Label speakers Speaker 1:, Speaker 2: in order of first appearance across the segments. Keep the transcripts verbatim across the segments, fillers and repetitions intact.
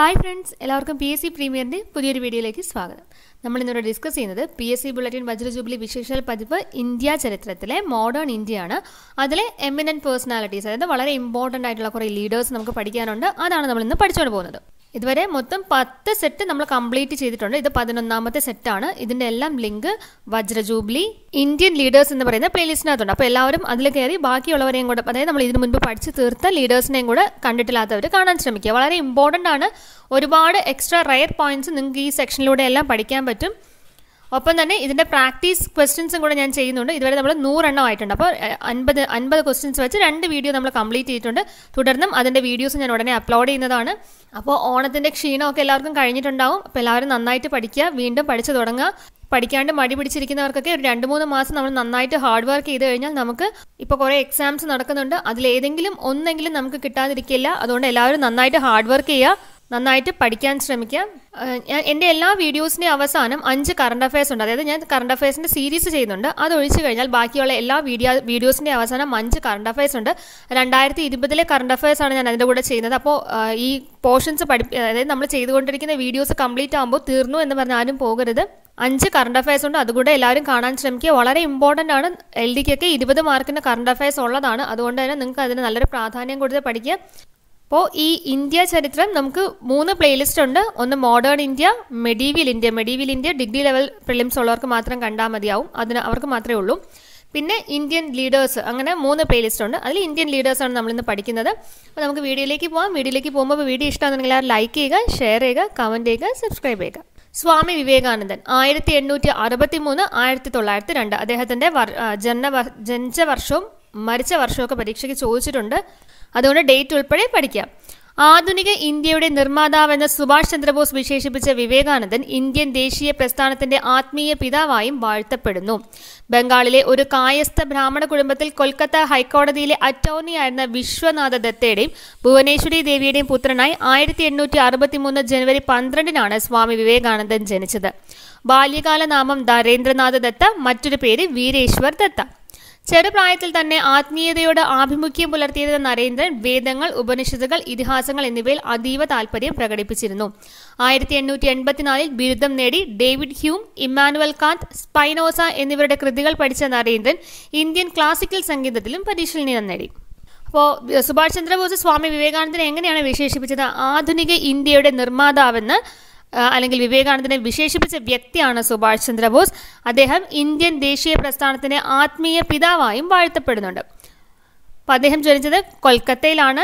Speaker 1: Hi friends, എല്ലാവർക്കും P S C പ്രീമിയറിന്റെ പുതിയൊരു വീഡിയോയിലേക്ക് സ്വാഗതം. നമ്മൾ ഇന്ന് ഡിസ്കസ് ചെയ്യുന്നത് P S C ബുള്ളറ്റിൻ വജ്ര ജൂബിലി വിശേഷാൽ പതിപ്പ് ഇന്ത്യ ചരിത്രത്തിലെ മോഡേൺ ഇന്ത്യയാണ്. അതിലെ എമിനന്റ് പേഴ്സണാലിറ്റീസ്, അതായത് വളരെ ഇമ്പോർട്ടന്റ് ആയിട്ടുള്ള കുറേ ലീഡേഴ്സ് നമുക്ക് പഠിക്കാനുണ്ട്. അതാണ് നമ്മൾ ഇന്ന് പഠിച്ചുകൊണ്ട് പോകുന്നത്. ഇതുവരെ മൊത്തം പത്ത് സെറ്റ് നമ്മൾ കംപ്ലീറ്റ് ചെയ്തിട്ടുണ്ട്. ഇത് പതിനൊന്നാമത്തെ സെറ്റാണ്. ഇതിന്റെ എല്ലാം ലിങ്ക് വജ്ര ജൂബിലി ഇന്ത്യൻ ലീഡേഴ്സ് എന്ന് പറയുന്ന പ്ലേലിസ്റ്റിനകത്തുണ്ട്. അപ്പോൾ എല്ലാവരും അതിൽ കയറി ബാക്കിയുള്ളവരെയും കൂടെ, അതായത് നമ്മൾ ഇതിനു മുൻപ് പഠിച്ച് തീർത്ത ലീഡേഴ്സിനെയും കൂടെ കണ്ടിട്ടില്ലാത്തവർ കാണാൻ ശ്രമിക്കുക. വളരെ ഇമ്പോർട്ടൻ്റ് ആണ്. ഒരുപാട് എക്സ്ട്രാ റയർ പോയിന്റ്സ് നിങ്ങൾക്ക് ഈ സെക്ഷനിലൂടെ എല്ലാം പഠിക്കാൻ പറ്റും. ഒപ്പം തന്നെ ഇതിന്റെ പ്രാക്ടീസ് ക്വസ്റ്റ്യൻസും കൂടെ ഞാൻ ചെയ്യുന്നുണ്ട്. ഇതുവരെ നമ്മൾ നൂറെണ്ണം ആയിട്ടുണ്ട്. അപ്പോൾ അൻപത് അൻപത് ക്വസ്റ്റ്യൻസ് വെച്ച് രണ്ട് വീഡിയോ നമ്മൾ കംപ്ലീറ്റ് ചെയ്തിട്ടുണ്ട്. തുടർന്നും അതിന്റെ വീഡിയോസ് ഞാൻ ഉടനെ അപ്ലോഡ് ചെയ്യുന്നതാണ്. അപ്പോൾ ഓണത്തിന്റെ ക്ഷീണമൊക്കെ എല്ലാവർക്കും കഴിഞ്ഞിട്ടുണ്ടാവും. അപ്പോൾ എല്ലാവരും നന്നായിട്ട് പഠിക്കുക, വീണ്ടും പഠിച്ചു തുടങ്ങുക. പഠിക്കാണ്ട് മടി പിടിച്ചിരിക്കുന്നവർക്കൊക്കെ ഒരു രണ്ട് മൂന്ന് മാസം നമ്മൾ നന്നായിട്ട് ഹാർഡ് വർക്ക് ചെയ്ത് കഴിഞ്ഞാൽ നമുക്ക് ഇപ്പോൾ കുറേ എക്സാംസ് നടക്കുന്നുണ്ട്. അതിലേതെങ്കിലും ഒന്നെങ്കിലും നമുക്ക് കിട്ടാതിരിക്കില്ല. അതുകൊണ്ട് എല്ലാവരും നന്നായിട്ട് ഹാർഡ് വർക്ക് ചെയ്യുക, നന്നായിട്ട് പഠിക്കാൻ ശ്രമിക്കാം. ഞാൻ എൻ്റെ എല്ലാ വീഡിയോസിൻ്റെ അവസാനം അഞ്ച് കറണ്ട് അഫയേഴ്സ് ഉണ്ട്. അതായത് ഞാൻ കറണ്ട് അഫയേഴ്സിൻ്റെ സീരീസ് ചെയ്യുന്നുണ്ട്. അത് ഒഴിച്ചു കഴിഞ്ഞാൽ ബാക്കിയുള്ള എല്ലാ വീഡിയോ വീഡിയോസിൻ്റെ അവസാനം അഞ്ച് കറണ്ട് അഫയേഴ്സ് ഉണ്ട്. രണ്ടായിരത്തി ഇരുപതിലെ കറണ്ട് അഫയേഴ്സ് ആണ് ഞാൻ അതിൻ്റെ കൂടെ ചെയ്യുന്നത്. അപ്പോൾ ഈ പോർഷൻസ് പഠി അതായത് നമ്മൾ ചെയ്തുകൊണ്ടിരിക്കുന്ന വീഡിയോസ് കംപ്ലീറ്റ് ആകുമ്പോൾ തീർന്നു എന്ന് പറഞ്ഞാൽ ആരും പോകരുത്. അഞ്ച് കറണ്ട് അഫയേഴ്സ് ഉണ്ട്. അതുകൂടെ എല്ലാവരും കാണാൻ ശ്രമിക്കുക. വളരെ ഇമ്പോർട്ടൻ്റ് ആണ്. എൽ ഡിക്കൊക്കെ ഇരുപത് മാർക്കിൻ്റെ കറണ്ട് അഫയേഴ്സ് ഉള്ളതാണ്. അതുകൊണ്ട് തന്നെ നിങ്ങൾക്ക് അതിന് നല്ലൊരു പ്രാധാന്യം കൊടുത്ത് പഠിക്കുക. അപ്പോൾ ഈ ഇന്ത്യ ചരിത്രം നമുക്ക് മൂന്ന് പ്ലേലിസ്റ്റ് ഉണ്ട്. ഒന്ന് modern India, medieval India. Medieval India degree level prelims ഉള്ളവർക്ക് മാത്രം കണ്ടാൽ മതിയാവും. അതിന് അവർക്ക് മാത്രമേ ഉള്ളൂ. പിന്നെ ഇന്ത്യൻ ലീഡേഴ്സ്, അങ്ങനെ മൂന്ന് പ്ലേലിസ്റ്റ് ഉണ്ട്. അതിൽ ഇന്ത്യൻ ലീഡേഴ്സാണ് നമ്മളിന്ന് പഠിക്കുന്നത്. അപ്പോൾ നമുക്ക് വീഡിയോയിലേക്ക് പോകാം. വീഡിയോയിലേക്ക് പോകുമ്പോൾ വീഡിയോ ഇഷ്ടമാണെന്നുണ്ടെങ്കിൽ എല്ലാവരും ലൈക്ക് ചെയ്യുക, ഷെയർ ചെയ്യുക, കമൻറ്റ് ചെയ്യുക, സബ്സ്ക്രൈബ് ചെയ്യുക. സ്വാമി വിവേകാനന്ദൻ ആയിരത്തി എണ്ണൂറ്റി അറുപത്തി മൂന്ന് ആയിരത്തി തൊള്ളായിരത്തി രണ്ട് അദ്ദേഹത്തിന്റെ ജന്മ ജനിച്ച വർഷവും മരിച്ച വർഷമൊക്കെ പരീക്ഷയ്ക്ക് ചോദിച്ചിട്ടുണ്ട്. അതുകൊണ്ട് ഡേറ്റ് ഉൾപ്പെടെ പഠിക്കാം. ആധുനിക ഇന്ത്യയുടെ നിർമ്മാതാവെന്ന് സുഭാഷ് ചന്ദ്രബോസ് വിശേഷിപ്പിച്ച വിവേകാനന്ദൻ ഇന്ത്യൻ ദേശീയ പ്രസ്ഥാനത്തിന്റെ ആത്മീയ പിതാവായും വാഴ്ത്തപ്പെടുന്നു. ബംഗാളിലെ ഒരു കായസ്ഥ ബ്രാഹ്മണ കുടുംബത്തിൽ കൊൽക്കത്ത ഹൈക്കോടതിയിലെ അറ്റോർണിയായിരുന്ന വിശ്വനാഥ ദത്തയുടെയും ഭുവനേശ്വരി ദേവിയുടെയും പുത്രനായി ആയിരത്തി എണ്ണൂറ്റി അറുപത്തി മൂന്ന് ജനുവരി പന്ത്രണ്ടിനാണ് സ്വാമി വിവേകാനന്ദൻ ജനിച്ചത്. ബാല്യകാല നാമം നരേന്ദ്രനാഥ ദത്ത, മറ്റൊരു പേര് വീരേശ്വർ ദത്ത. ചെറുപ്രായത്തിൽ തന്നെ ആത്മീയതയോട് ആഭിമുഖ്യം പുലർത്തിയിരുന്ന നരേന്ദ്രൻ വേദങ്ങൾ, ഉപനിഷത്തുകൾ, ഇതിഹാസങ്ങൾ എന്നിവയിൽ അതീവ താൽപര്യം പ്രകടിപ്പിച്ചിരുന്നു. ആയിരത്തി എണ്ണൂറ്റി എൺപത്തിനാലിൽ ബിരുദം നേടി David Hume, Immanuel Kant, Spinoza എന്നിവരുടെ കൃതികൾ പഠിച്ച നരേന്ദ്രൻ ഇന്ത്യൻ ക്ലാസിക്കൽ സംഗീതത്തിലും പരിശീലനം നേടി. അപ്പോൾ സുഭാഷ് ചന്ദ്രബോസ് സ്വാമി വിവേകാനന്ദനെ എങ്ങനെയാണ് വിശേഷിപ്പിച്ചത്? ആധുനിക ഇന്ത്യയുടെ നിർമ്മാതാവെന്ന് അല്ലെങ്കിൽ വിവേകാനന്ദനെ വിശേഷിപ്പിച്ച വ്യക്തിയാണ് സുഭാഷ് ചന്ദ്രബോസ്. അദ്ദേഹം ഇന്ത്യൻ ദേശീയ പ്രസ്ഥാനത്തിന്റെ ആത്മീയ പിതാവായും വാഴ്ത്തപ്പെടുന്നുണ്ട്. അപ്പം അദ്ദേഹം ജനിച്ചത് കൊൽക്കത്തയിലാണ്.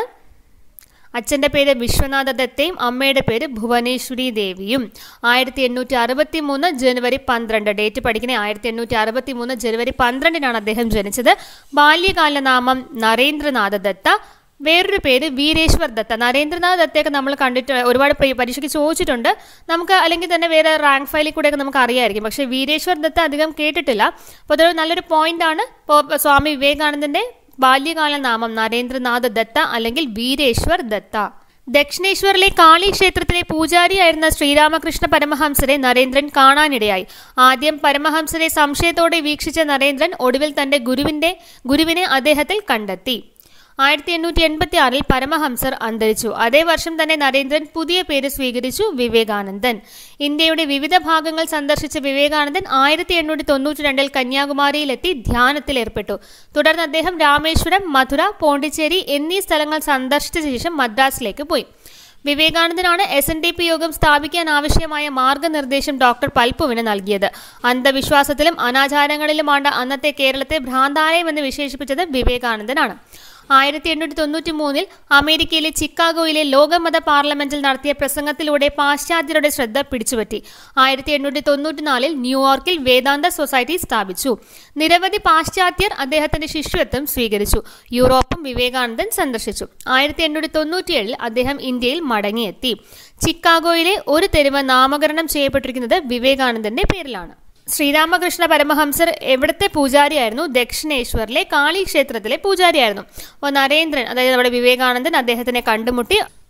Speaker 1: അച്ഛൻ്റെ പേര് വിശ്വനാഥ ദത്തയും അമ്മയുടെ പേര് ഭുവനേശ്വരി ദേവിയും. ആയിരത്തി എണ്ണൂറ്റി അറുപത്തി മൂന്ന് ജനുവരി പന്ത്രണ്ട്, ഡേറ്റ് പഠിക്കണേ, ആയിരത്തി എണ്ണൂറ്റി അറുപത്തി മൂന്ന് ജനുവരി പന്ത്രണ്ടിനാണ് അദ്ദേഹം ജനിച്ചത്. ബാല്യകാല നാമം നരേന്ദ്രനാഥ ദത്ത, വേറൊരു പേര് വീരേശ്വർ ദത്ത. നരേന്ദ്രനാഥ് ദത്തയൊക്കെ നമ്മൾ കണ്ടിട്ട് ഒരുപാട് പരീക്ഷയ്ക്ക് ചോദിച്ചിട്ടുണ്ട്. നമുക്ക് അല്ലെങ്കിൽ തന്നെ വേറെ റാങ്ക് ഫയലിൽ കൂടെയൊക്കെ നമുക്ക് അറിയായിരിക്കും. പക്ഷേ വീരേശ്വർ ദത്ത അധികം കേട്ടിട്ടില്ല. അപ്പോൾ അതൊരു നല്ലൊരു പോയിന്റ് ആണ്. ഇപ്പോൾ സ്വാമി വിവേകാനന്ദന്റെ ബാല്യകാല നാമം നരേന്ദ്രനാഥ് ദത്ത അല്ലെങ്കിൽ വീരേശ്വർ ദത്ത. ദക്ഷിണേശ്വറിലെ കാളി ക്ഷേത്രത്തിലെ പൂജാരിയായിരുന്ന ശ്രീരാമകൃഷ്ണ പരമഹംസരെ നരേന്ദ്രൻ കാണാനിടയായി. ആദ്യം പരമഹംസരെ സംശയത്തോടെ വീക്ഷിച്ച നരേന്ദ്രൻ ഒടുവിൽ തന്റെ ഗുരുവിന്റെ ഗുരുവിനെ അദ്ദേഹത്തിൽ കണ്ടെത്തി. ആയിരത്തി എണ്ണൂറ്റി എൺപത്തി ആറിൽ പരമഹംസർ അന്തരിച്ചു. അതേ വർഷം തന്നെ നരേന്ദ്രൻ പുതിയ പേര് സ്വീകരിച്ചു, വിവേകാനന്ദൻ. ഇന്ത്യയുടെ വിവിധ ഭാഗങ്ങൾ സന്ദർശിച്ച വിവേകാനന്ദൻ ആയിരത്തി എണ്ണൂറ്റി തൊണ്ണൂറ്റി രണ്ടിൽ കന്യാകുമാരിയിലെത്തി ധ്യാനത്തിൽ ഏർപ്പെട്ടു. തുടർന്ന് അദ്ദേഹം രാമേശ്വരം, മധുര, പോണ്ടിച്ചേരി എന്നീ സ്ഥലങ്ങൾ സന്ദർശിച്ച ശേഷം മദ്രാസിലേക്ക് പോയി. വിവേകാനന്ദനാണ് എസ് എൻ ഡി പി യോഗം സ്ഥാപിക്കാൻ ആവശ്യമായ മാർഗനിർദ്ദേശം ഡോക്ടർ പൽപ്പുവിന് നൽകിയത്. അന്ധവിശ്വാസത്തിലും അനാചാരങ്ങളിലുമാണ് അന്നത്തെ കേരളത്തെ ഭ്രാന്താലയം എന്ന് വിശേഷിപ്പിച്ചത് വിവേകാനന്ദനാണ്. ആയിരത്തി എണ്ണൂറ്റി തൊണ്ണൂറ്റി മൂന്നിൽ അമേരിക്കയിലെ ചിക്കാഗോയിലെ ലോകമത പാർലമെന്റിൽ നടത്തിയ പ്രസംഗത്തിലൂടെ പാശ്ചാത്യരുടെ ശ്രദ്ധ പിടിച്ചുപറ്റി. ആയിരത്തി എണ്ണൂറ്റി തൊണ്ണൂറ്റിനാലിൽ ന്യൂയോർക്കിൽ വേദാന്ത സൊസൈറ്റി സ്ഥാപിച്ചു. നിരവധി പാശ്ചാത്യർ അദ്ദേഹത്തിന്റെ ശിഷ്യത്വം സ്വീകരിച്ചു. യൂറോപ്പും വിവേകാനന്ദൻ സന്ദർശിച്ചു. ആയിരത്തി എണ്ണൂറ്റി തൊണ്ണൂറ്റിയേഴിൽ അദ്ദേഹം ഇന്ത്യയിൽ മടങ്ങിയെത്തി. ചിക്കാഗോയിലെ ഒരു തെരുവ് നാമകരണം ചെയ്യപ്പെട്ടിരിക്കുന്നത് വിവേകാനന്ദന്റെ പേരിലാണ്. ശ്രീരാമകൃഷ്ണ പരമഹംസർ എവിടുത്തെ പൂജാരിയായിരുന്നു? ദക്ഷിണേശ്വറിലെ കാളി ക്ഷേത്രത്തിലെ പൂജാരിയായിരുന്നു. അപ്പോൾ നരേന്ദ്രൻ, അതായത് നമ്മുടെ വിവേകാനന്ദൻ അദ്ദേഹത്തിനെ കണ്ടുമുട്ടി.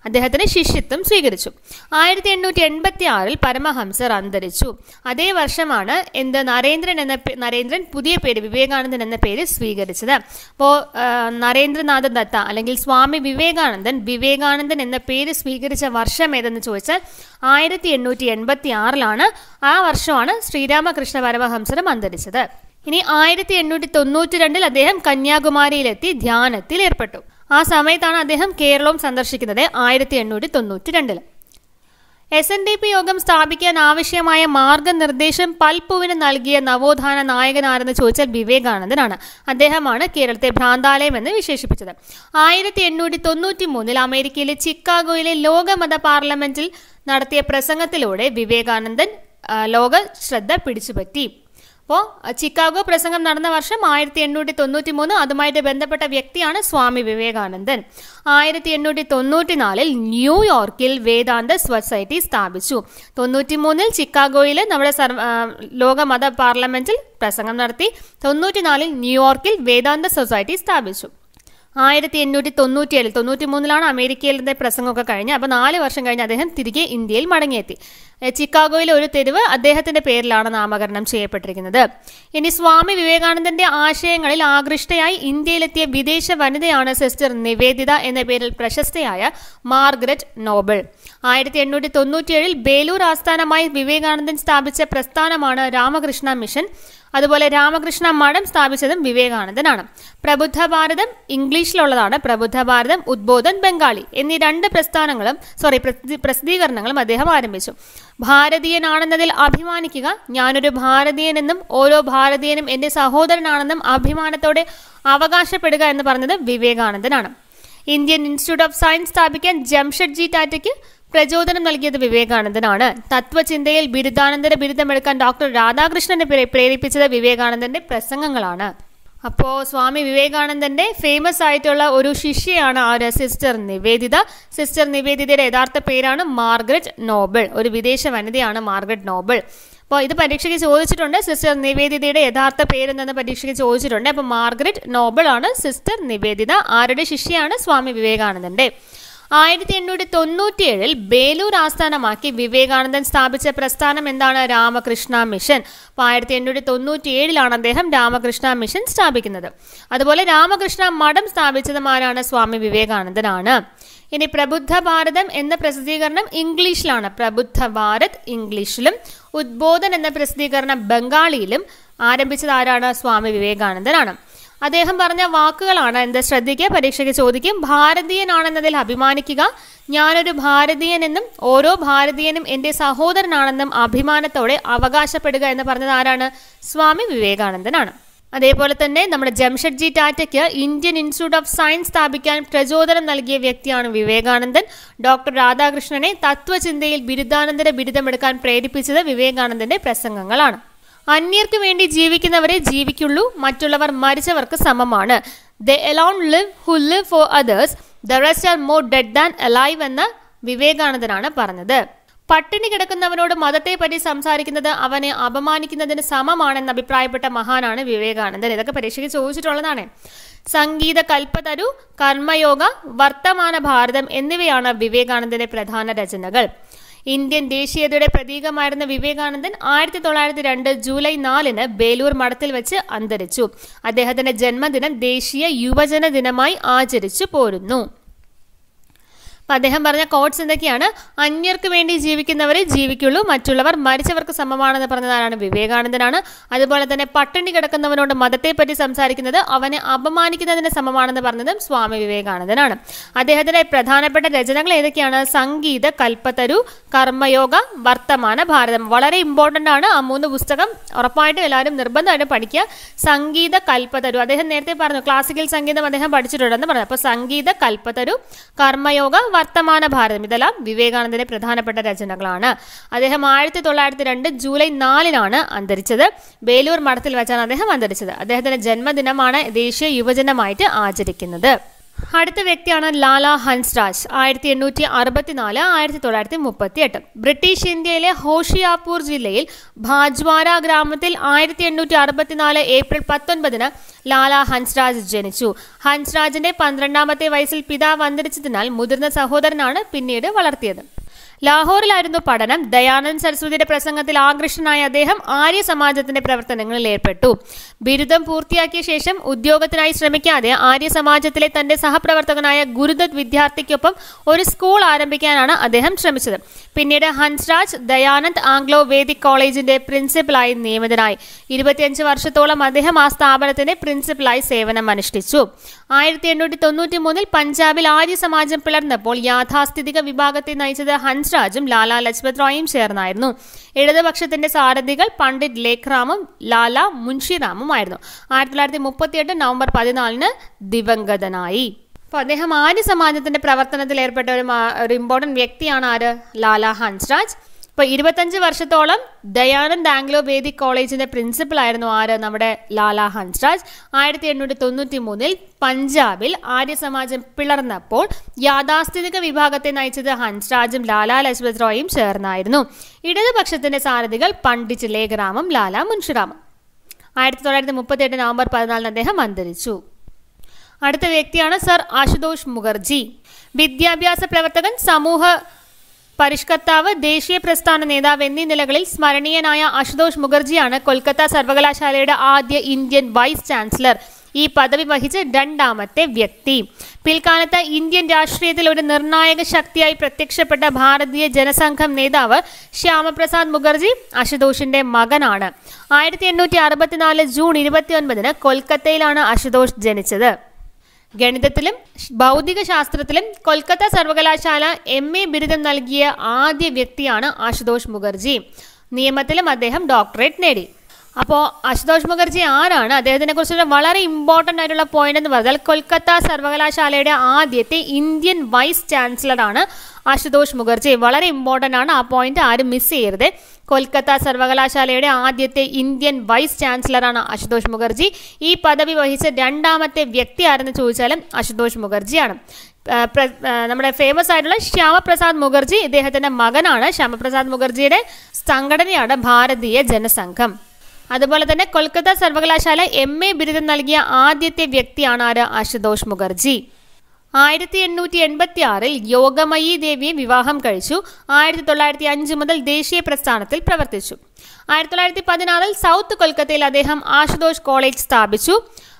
Speaker 1: അദ്ദേഹത്തിന് ശിഷ്യത്വം സ്വീകരിച്ചു. ആയിരത്തി എണ്ണൂറ്റി എൺപത്തി ആറിൽ പരമഹംസർ അന്തരിച്ചു. അതേ വർഷമാണ് എന്ത് നരേന്ദ്രൻ എന്ന നരേന്ദ്രൻ പുതിയ പേര് വിവേകാനന്ദൻ എന്ന പേര് സ്വീകരിച്ചത്. അപ്പോൾ നരേന്ദ്രനാഥ ദത്ത അല്ലെങ്കിൽ സ്വാമി വിവേകാനന്ദൻ വിവേകാനന്ദൻ എന്ന പേര് സ്വീകരിച്ച വർഷം ഏതെന്ന് ചോദിച്ചാൽ ആയിരത്തി എണ്ണൂറ്റി എൺപത്തി ആറിലാണ്. ആ വർഷമാണ് ശ്രീരാമകൃഷ്ണ പരമഹംസരും അന്തരിച്ചത്. ഇനി ആയിരത്തി എണ്ണൂറ്റി തൊണ്ണൂറ്റി രണ്ടിൽ അദ്ദേഹം കന്യാകുമാരിയിലെത്തി ധ്യാനത്തിൽ ഏർപ്പെട്ടു. ആ സമയത്താണ് അദ്ദേഹം കേരളവും സന്ദർശിക്കുന്നത്, ആയിരത്തി എണ്ണൂറ്റി തൊണ്ണൂറ്റി രണ്ടില്. എസ് എൻ ഡി പി യോഗം സ്ഥാപിക്കാൻ ആവശ്യമായ മാർഗനിർദ്ദേശം പൽപ്പുവിന് നൽകിയ നവോത്ഥാന നായകനാരെന്ന് ചോദിച്ചാൽ വിവേകാനന്ദനാണ്. അദ്ദേഹമാണ് കേരളത്തെ ഭ്രാന്താലയം എന്ന് വിശേഷിപ്പിച്ചത്. ആയിരത്തി എണ്ണൂറ്റി തൊണ്ണൂറ്റി മൂന്നിൽ അമേരിക്കയിലെ ചിക്കാഗോയിലെ ലോകമത പാർലമെന്റിൽ നടത്തിയ പ്രസംഗത്തിലൂടെ വിവേകാനന്ദൻ ലോക ശ്രദ്ധ പിടിച്ചുപറ്റി. അപ്പോൾ ചിക്കാഗോ പ്രസംഗം നടന്ന വർഷം ആയിരത്തി എണ്ണൂറ്റി തൊണ്ണൂറ്റി മൂന്ന്. അതുമായിട്ട് ബന്ധപ്പെട്ട വ്യക്തിയാണ് സ്വാമി വിവേകാനന്ദൻ. ആയിരത്തി എണ്ണൂറ്റി തൊണ്ണൂറ്റി നാലിൽ ന്യൂയോർക്കിൽ വേദാന്ത സൊസൈറ്റി സ്ഥാപിച്ചു. തൊണ്ണൂറ്റി മൂന്നിൽ ചിക്കാഗോയിൽ നമ്മുടെ സർവ ലോകമത പാർലമെന്റിൽ പ്രസംഗം നടത്തി. തൊണ്ണൂറ്റിനാലിൽ ന്യൂയോർക്കിൽ വേദാന്ത സൊസൈറ്റി സ്ഥാപിച്ചു. ആയിരത്തി എണ്ണൂറ്റി തൊണ്ണൂറ്റി ഏഴിൽ തൊണ്ണൂറ്റി മൂന്നിലാണ് അമേരിക്കയിലെ പ്രസംഗമൊക്കെ കഴിഞ്ഞ്. അപ്പോൾ നാല് വർഷം കഴിഞ്ഞ് അദ്ദേഹം തിരികെ ഇന്ത്യയിൽ മടങ്ങിയെത്തി. ചിക്കാഗോയിലെ ഒരു തെരുവ് അദ്ദേഹത്തിന്റെ പേരിലാണ് നാമകരണം ചെയ്യപ്പെട്ടിരിക്കുന്നത്. ഇനി സ്വാമി വിവേകാനന്ദന്റെ ആശയങ്ങളിൽ ആകൃഷ്ടയായി ഇന്ത്യയിലെത്തിയ വിദേശ വനിതയാണ് സിസ്റ്റർ നിവേദിത എന്ന പേരിൽ പ്രശസ്തയായ മാർഗരറ്റ് നോബിൾ. ആയിരത്തി എണ്ണൂറ്റി തൊണ്ണൂറ്റി ഏഴിൽ ബേലൂർ ആസ്ഥാനമായി വിവേകാനന്ദൻ സ്ഥാപിച്ച പ്രസ്ഥാനമാണ് രാമകൃഷ്ണ മിഷൻ. അതുപോലെ രാമകൃഷ്ണ മഠം സ്ഥാപിച്ചതും വിവേകാനന്ദനാണ്. പ്രബുദ്ധ ഭാരതം ഇംഗ്ലീഷിലുള്ളതാണ്. പ്രബുദ്ധ ഭാരതം, ഉദ്ബോധൻ ബംഗാളി എന്നീ രണ്ട് പ്രസ്ഥാനങ്ങളും സോറി പ്രസിദ്ധീകരണങ്ങളും അദ്ദേഹം ആരംഭിച്ചു. ഭാരതീയനാണെന്നതിൽ അഭിമാനിക്കുക, ഞാനൊരു ഭാരതീയനെന്നും ഓരോ ഭാരതീയനും എന്റെ സഹോദരനാണെന്നും അഭിമാനത്തോടെ അവകാശപ്പെടുക എന്ന് പറഞ്ഞത് വിവേകാനന്ദനാണ്. ഇന്ത്യൻ ഇൻസ്റ്റിറ്റ്യൂട്ട് ഓഫ് സയൻസ് സ്ഥാപിക്കാൻ ജംഷഡ്ജി ടാറ്റയ്ക്ക് പ്രചോദനം നൽകിയത് വിവേകാനന്ദനാണ്. തത്വചിന്തയിൽ ബിരുദാനന്തര ബിരുദമെടുക്കാൻ ഡോക്ടർ രാധാകൃഷ്ണനെ പ്രേരിപ്പിച്ചത് വിവേകാനന്ദന്റെ പ്രസംഗങ്ങളാണ്. അപ്പോൾ സ്വാമി വിവേകാനന്ദന്റെ ഫേമസ് ആയിട്ടുള്ള ഒരു ശിഷ്യയാണ് ആര്? സിസ്റ്റർ നിവേദിത. സിസ്റ്റർ നിവേദിതയുടെ യഥാർത്ഥ പേരാണ് മാർഗരറ്റ് നോബിൾ. ഒരു വിദേശ വനിതയാണ് മാർഗരറ്റ് നോബിൾ. അപ്പോൾ ഇത് പരീക്ഷയ്ക്ക് ചോദിച്ചിട്ടുണ്ട്. സിസ്റ്റർ നിവേദിതയുടെ യഥാർത്ഥ പേരെന്ന് പരീക്ഷയ്ക്ക് ചോദിച്ചിട്ടുണ്ട്. അപ്പോൾ മാർഗരറ്റ് നോബിൾ ആണ് സിസ്റ്റർ നിവേദിത. ആരുടെ ശിഷ്യയാണ്? സ്വാമി വിവേകാനന്ദന്റെ. ആയിരത്തി എണ്ണൂറ്റി തൊണ്ണൂറ്റി ഏഴിൽ ബേലൂർ ആസ്ഥാനമാക്കി വിവേകാനന്ദൻ സ്ഥാപിച്ച പ്രസ്ഥാനം എന്താണ്? രാമകൃഷ്ണ മിഷൻ. അപ്പോൾ ആയിരത്തി എണ്ണൂറ്റി തൊണ്ണൂറ്റി ഏഴിലാണ് അദ്ദേഹം രാമകൃഷ്ണ മിഷൻ സ്ഥാപിക്കുന്നത്. അതുപോലെ രാമകൃഷ്ണ മഠം സ്ഥാപിച്ചതും ആരാണ്? സ്വാമി വിവേകാനന്ദനാണ്. ഇനി പ്രബുദ്ധ ഭാരതം എന്ന പ്രസിദ്ധീകരണം ഇംഗ്ലീഷിലാണ്. പ്രബുദ്ധ ഭാരത് ഇംഗ്ലീഷിലും ഉദ്ബോധൻ എന്ന പ്രസിദ്ധീകരണം ബംഗാളിയിലും ആരംഭിച്ചത് ആരാണ്? സ്വാമി വിവേകാനന്ദനാണ്. അദ്ദേഹം പറഞ്ഞ വാക്കുകളാണ് എന്താ ശ്രദ്ധിക്കുക, പരീക്ഷയ്ക്ക് ചോദിക്കും. ഭാരതീയനാണെന്നതിൽ അഭിമാനിക്കുക, ഞാനൊരു ഭാരതീയനെന്നും ഓരോ ഭാരതീയനും എന്റെ സഹോദരനാണെന്നും അഭിമാനത്തോടെ അവകാശപ്പെടുക എന്ന് പറഞ്ഞത് ആരാണ്? സ്വാമി വിവേകാനന്ദനാണ്. അതേപോലെ തന്നെ നമ്മുടെ ജംഷഡ്ജി ടാറ്റയ്ക്ക് ഇന്ത്യൻ ഇൻസ്റ്റിറ്റ്യൂട്ട് ഓഫ് സയൻസ് സ്ഥാപിക്കാൻ പ്രചോദനം നൽകിയ വ്യക്തിയാണ് വിവേകാനന്ദൻ. ഡോക്ടർ രാധാകൃഷ്ണനെ തത്വചിന്തയിൽ ബിരുദാനന്തര ബിരുദമെടുക്കാൻ പ്രേരിപ്പിച്ചത് വിവേകാനന്ദന്റെ പ്രസംഗങ്ങളാണ്. അന്യർക്ക് വേണ്ടി ജീവിക്കുന്നവരെ ജീവിക്കുള്ളൂ, മറ്റുള്ളവർ മരിച്ചവർക്ക് സമമാണ്. They alone live who live for others, the rest are more dead than alive എന്ന് വിവേകാനന്ദനാണ് പറഞ്ഞത്. പട്ടിണി കിടക്കുന്നവനോട് മതത്തെ പറ്റി സംസാരിക്കുന്നത് അവനെ അപമാനിക്കുന്നതിന് സമമാണെന്ന് അഭിപ്രായപ്പെട്ട മഹാനാണ് വിവേകാനന്ദൻ. ഇതൊക്കെ പരീക്ഷയ്ക്ക് ചോദിച്ചിട്ടുള്ളതാണ്. സംഗീത കൽപ്പതരു, കർമ്മയോഗ, വർത്തമാന ഭാരതം എന്നിവയാണ് വിവേകാനന്ദന്റെ പ്രധാന രചനകൾ. ഇന്ത്യൻ ദേശീയതയുടെ പ്രതീകമായിരുന്ന വിവേകാനന്ദൻ ആയിരത്തി തൊള്ളായിരത്തി രണ്ട് ജൂലൈ നാലിന് ബേലൂർ മഠത്തിൽ വെച്ച് അന്തരിച്ചു. അദ്ദേഹത്തിന്റെ ജന്മദിനം ദേശീയ യുവജന ദിനമായി ആചരിച്ചു പോരുന്നു. അപ്പൊ അദ്ദേഹം പറഞ്ഞ കോട്ട്സ് എന്തൊക്കെയാണ്? അന്യർക്ക് വേണ്ടി ജീവിക്കുന്നവരെ ജീവിക്കുള്ളൂ, മറ്റുള്ളവർ മരിച്ചവർക്ക് സമമാണെന്ന് പറഞ്ഞതാണ് വിവേകാനന്ദനാണ്. അതുപോലെ തന്നെ പട്ടിണി കിടക്കുന്നവനോട് മതത്തെപ്പറ്റി സംസാരിക്കുന്നത് അവനെ അപമാനിക്കുന്നതിന് സമമാണെന്ന് പറഞ്ഞതും സ്വാമി വിവേകാനന്ദനാണ്. അദ്ദേഹത്തിന്റെ പ്രധാനപ്പെട്ട രചനകൾ ഏതൊക്കെയാണ്? സംഗീത കൽപ്പതരു, കർമ്മയോഗ, വർത്തമാന ഭാരതം. വളരെ ഇമ്പോർട്ടന്റ് ആണ്. ആ മൂന്ന് പുസ്തകം ഉറപ്പായിട്ടും എല്ലാവരും നിർബന്ധമായിട്ടും പഠിക്കുക. സംഗീത കൽപ്പതരു, അദ്ദേഹം നേരത്തെ പറഞ്ഞു ക്ലാസിക്കൽ സംഗീതം അദ്ദേഹം പഠിച്ചിട്ടുണ്ടെന്ന് പറഞ്ഞു. അപ്പൊ സംഗീത കൽപ്പതരു, കർമ്മയോഗ, വർത്തമാന ഭാരതം, ഇതെല്ലാം വിവേകാനന്ദന്റെ പ്രധാനപ്പെട്ട രചനകളാണ്. അദ്ദേഹം ആയിരത്തി തൊള്ളായിരത്തി രണ്ട് ജൂലൈ നാലിനാണ് അന്തരിച്ചത്. ബേലൂർ മഠത്തിൽ വെച്ചാണ് അദ്ദേഹം അന്തരിച്ചത്. അദ്ദേഹത്തിന്റെ ജന്മദിനമാണ് ദേശീയ യുവജനമായിട്ട് ആചരിക്കുന്നത്. അടുത്ത വ്യക്തിയാണ് ലാല ഹൻസ്രാജ്. ആയിരത്തി എണ്ണൂറ്റി അറുപത്തിനാല് ആയിരത്തി തൊള്ളായിരത്തി മുപ്പത്തി എട്ട് ബ്രിട്ടീഷ് ഇന്ത്യയിലെ ഹോഷിയാപൂർ ജില്ലയിൽ ഭാജ്വാര ഗ്രാമത്തിൽ ആയിരത്തി എണ്ണൂറ്റി അറുപത്തിനാല് ഏപ്രിൽ പത്തൊൻപതിന് ലാല ഹൻസ്രാജ് ജനിച്ചു. ഹൻസ്രാജിന്റെ പന്ത്രണ്ടാമത്തെ വയസ്സിൽ പിതാവ് അന്തരിച്ചതിനാൽ മുതിർന്ന സഹോദരനാണ് പിന്നീട് വളർത്തിയത്. ലാഹോറിലായിരുന്നു പഠനം. ദയാനന്ദ് സരസ്വതിയുടെ പ്രസംഗത്തിൽ ആകൃഷ്ടനായ അദ്ദേഹം ആര്യ സമാജത്തിന്റെ പ്രവർത്തനങ്ങളിൽ ഏർപ്പെട്ടു. ബിരുദം പൂർത്തിയാക്കിയ ശേഷം ഉദ്യോഗത്തിനായി ശ്രമിക്കാതെ ആര്യ സമാജത്തിലെ തന്റെ സഹപ്രവർത്തകനായ ഗുരുദത്ത് വിദ്യാർത്ഥിക്കൊപ്പം ഒരു സ്കൂൾ ആരംഭിക്കാനാണ് അദ്ദേഹം ശ്രമിച്ചത്. പിന്നീട് ഹൻസ്രാജ് ദയാനന്ദ് ആംഗ്ലോ വേദിക് കോളേജിന്റെ പ്രിൻസിപ്പലായി നിയമിതനായി. ഇരുപത്തിയഞ്ച് വർഷത്തോളം അദ്ദേഹം ആ സ്ഥാപനത്തിന്റെ പ്രിൻസിപ്പലായി സേവനം അനുഷ്ഠിച്ചു. ആയിരത്തി എണ്ണൂറ്റി തൊണ്ണൂറ്റി മൂന്നിൽ പഞ്ചാബിൽ ആര്യ സമാജം പിളർന്നപ്പോൾ യാഥാസ്ഥിതിക വിഭാഗത്തെ നയിച്ചത് ഹൻസ്രാജും ലാല ലജ്പത് റായും ചേർന്നായിരുന്നു. ഇടതുപക്ഷത്തിന്റെ സാരഥികൾ പണ്ഡിറ്റ് ലേഖ്റാമും ലാല മുൻഷിറാമുമായിരുന്നു. ആയിരത്തി തൊള്ളായിരത്തി മുപ്പത്തി എട്ട് നവംബർ പതിനാലിന് ദിവംഗതനായി. അപ്പൊ അദ്ദേഹം ആര്യ സമാജത്തിന്റെ പ്രവർത്തനത്തിൽ ഏർപ്പെട്ട ഒരു ഒരു ഇമ്പോർട്ടന്റ് വ്യക്തിയാണ് ആര്? ലാല ഹൻസ്രാജ്. ഇപ്പൊ ഇരുപത്തഞ്ച് വർഷത്തോളം ദയാനന്ദ് ആംഗ്ലോ വേദിക് കോളേജിന്റെ പ്രിൻസിപ്പൽ ആയിരുന്നു ആര്? നമ്മുടെ ലാല ഹൻസ്രാജ്. ആയിരത്തി എണ്ണൂറ്റി തൊണ്ണൂറ്റി മൂന്നിൽ പഞ്ചാബിൽ ആര്യ സമാജം പിളർന്നപ്പോൾ യാഥാസ്ഥിതിക വിഭാഗത്തെ നയിച്ചത് ഹൻസ്രാജും ലാല ലജ്പത് റായും ചേർന്നായിരുന്നു. ഇടതുപക്ഷത്തിന്റെ സാരഥികൾ പണ്ഡിറ്റ് ലേഖ്റാമും ലാല മുൻഷിറാമും. ആയിരത്തി തൊള്ളായിരത്തി മുപ്പത്തി എട്ട് നവംബർ പതിനാലിന് അദ്ദേഹം അന്തരിച്ചു. അടുത്ത വ്യക്തിയാണ് സർ ആശുതോഷ് മുഖർജി. വിദ്യാഭ്യാസ പ്രവർത്തകൻ, സമൂഹ പരിഷ്കർത്താവ്, ദേശീയ പ്രസ്ഥാന നേതാവ് എന്നീ നിലകളിൽ സ്മരണീയനായ അശുതോഷ് മുഖർജിയാണ് കൊൽക്കത്ത സർവകലാശാലയുടെ ആദ്യ ഇന്ത്യൻ വൈസ് ചാൻസലർ. ഈ പദവി വഹിച്ച രണ്ടാമത്തെ വ്യക്തി. പിൽക്കാലത്ത് ഇന്ത്യൻ രാഷ്ട്രീയത്തിൽ ഒരു നിർണായക ശക്തിയായി പ്രത്യക്ഷപ്പെട്ട ഭാരതീയ ജനസംഘം നേതാവ് ശ്യാമപ്രസാദ് മുഖർജി അശുതോഷിന്റെ മകനാണ്. ആയിരത്തി എണ്ണൂറ്റി അറുപത്തിനാല് ജൂൺ ഇരുപത്തി ഒൻപതിന് കൊൽക്കത്തയിലാണ് അശുതോഷ് ജനിച്ചത്. ഗണിതത്തിലും ഭൗതിക ശാസ്ത്രത്തിലും കൊൽക്കത്ത സർവകലാശാല എം എ ബിരുദം നൽകിയ ആദ്യ വ്യക്തിയാണ് ആശുതോഷ് മുഖർജി. നിയമത്തിലും അദ്ദേഹം ഡോക്ടറേറ്റ് നേടി. അപ്പോൾ അശുതോഷ് മുഖർജി ആരാണ്? അദ്ദേഹത്തിനെ കുറിച്ചുള്ള വളരെ ഇമ്പോർട്ടൻ്റ് ആയിട്ടുള്ള പോയിന്റ് എന്ന് പറഞ്ഞാൽ കൊൽക്കത്ത സർവകലാശാലയുടെ ആദ്യത്തെ ഇന്ത്യൻ വൈസ് ചാൻസലറാണ് അശുതോഷ് മുഖർജി. വളരെ ഇമ്പോർട്ടൻ്റ് ആണ്, ആ പോയിന്റ് ആരും മിസ് ചെയ്യരുത്. കൊൽക്കത്ത സർവകലാശാലയുടെ ആദ്യത്തെ ഇന്ത്യൻ വൈസ് ചാൻസലറാണ് അശുതോഷ് മുഖർജി. ഈ പദവി വഹിച്ച രണ്ടാമത്തെ വ്യക്തി ആരെന്ന് ചോദിച്ചാലും അശുതോഷ് മുഖർജിയാണ്. നമ്മുടെ ഫേമസ് ആയിട്ടുള്ള ശ്യാമപ്രസാദ് മുഖർജി ഇദ്ദേഹത്തിന്റെ മകനാണ്. ശ്യാമപ്രസാദ് മുഖർജിയുടെ സംഘടനയാണ് ഭാരതീയ ജനസംഘം. അതുപോലെ തന്നെ കൊൽക്കത്ത സർവകലാശാല എം എ ബിരുദം നൽകിയ ആദ്യത്തെ വ്യക്തിയാണ് ആര്? അശുതോഷ് മുഖർജി. ആയിരത്തി എണ്ണൂറ്റി എൺപത്തി ആറിൽ യോഗമയി ദേവിയെ വിവാഹം കഴിച്ചു. ആയിരത്തി തൊള്ളായിരത്തി അഞ്ച് മുതൽ ദേശീയ പ്രസ്ഥാനത്തിൽ പ്രവർത്തിച്ചു. ആയിരത്തി തൊള്ളായിരത്തി പതിനാറിൽ സൗത്ത് കൊൽക്കത്തയിൽ അദ്ദേഹം ആശുതോഷ് കോളേജ് സ്ഥാപിച്ചു.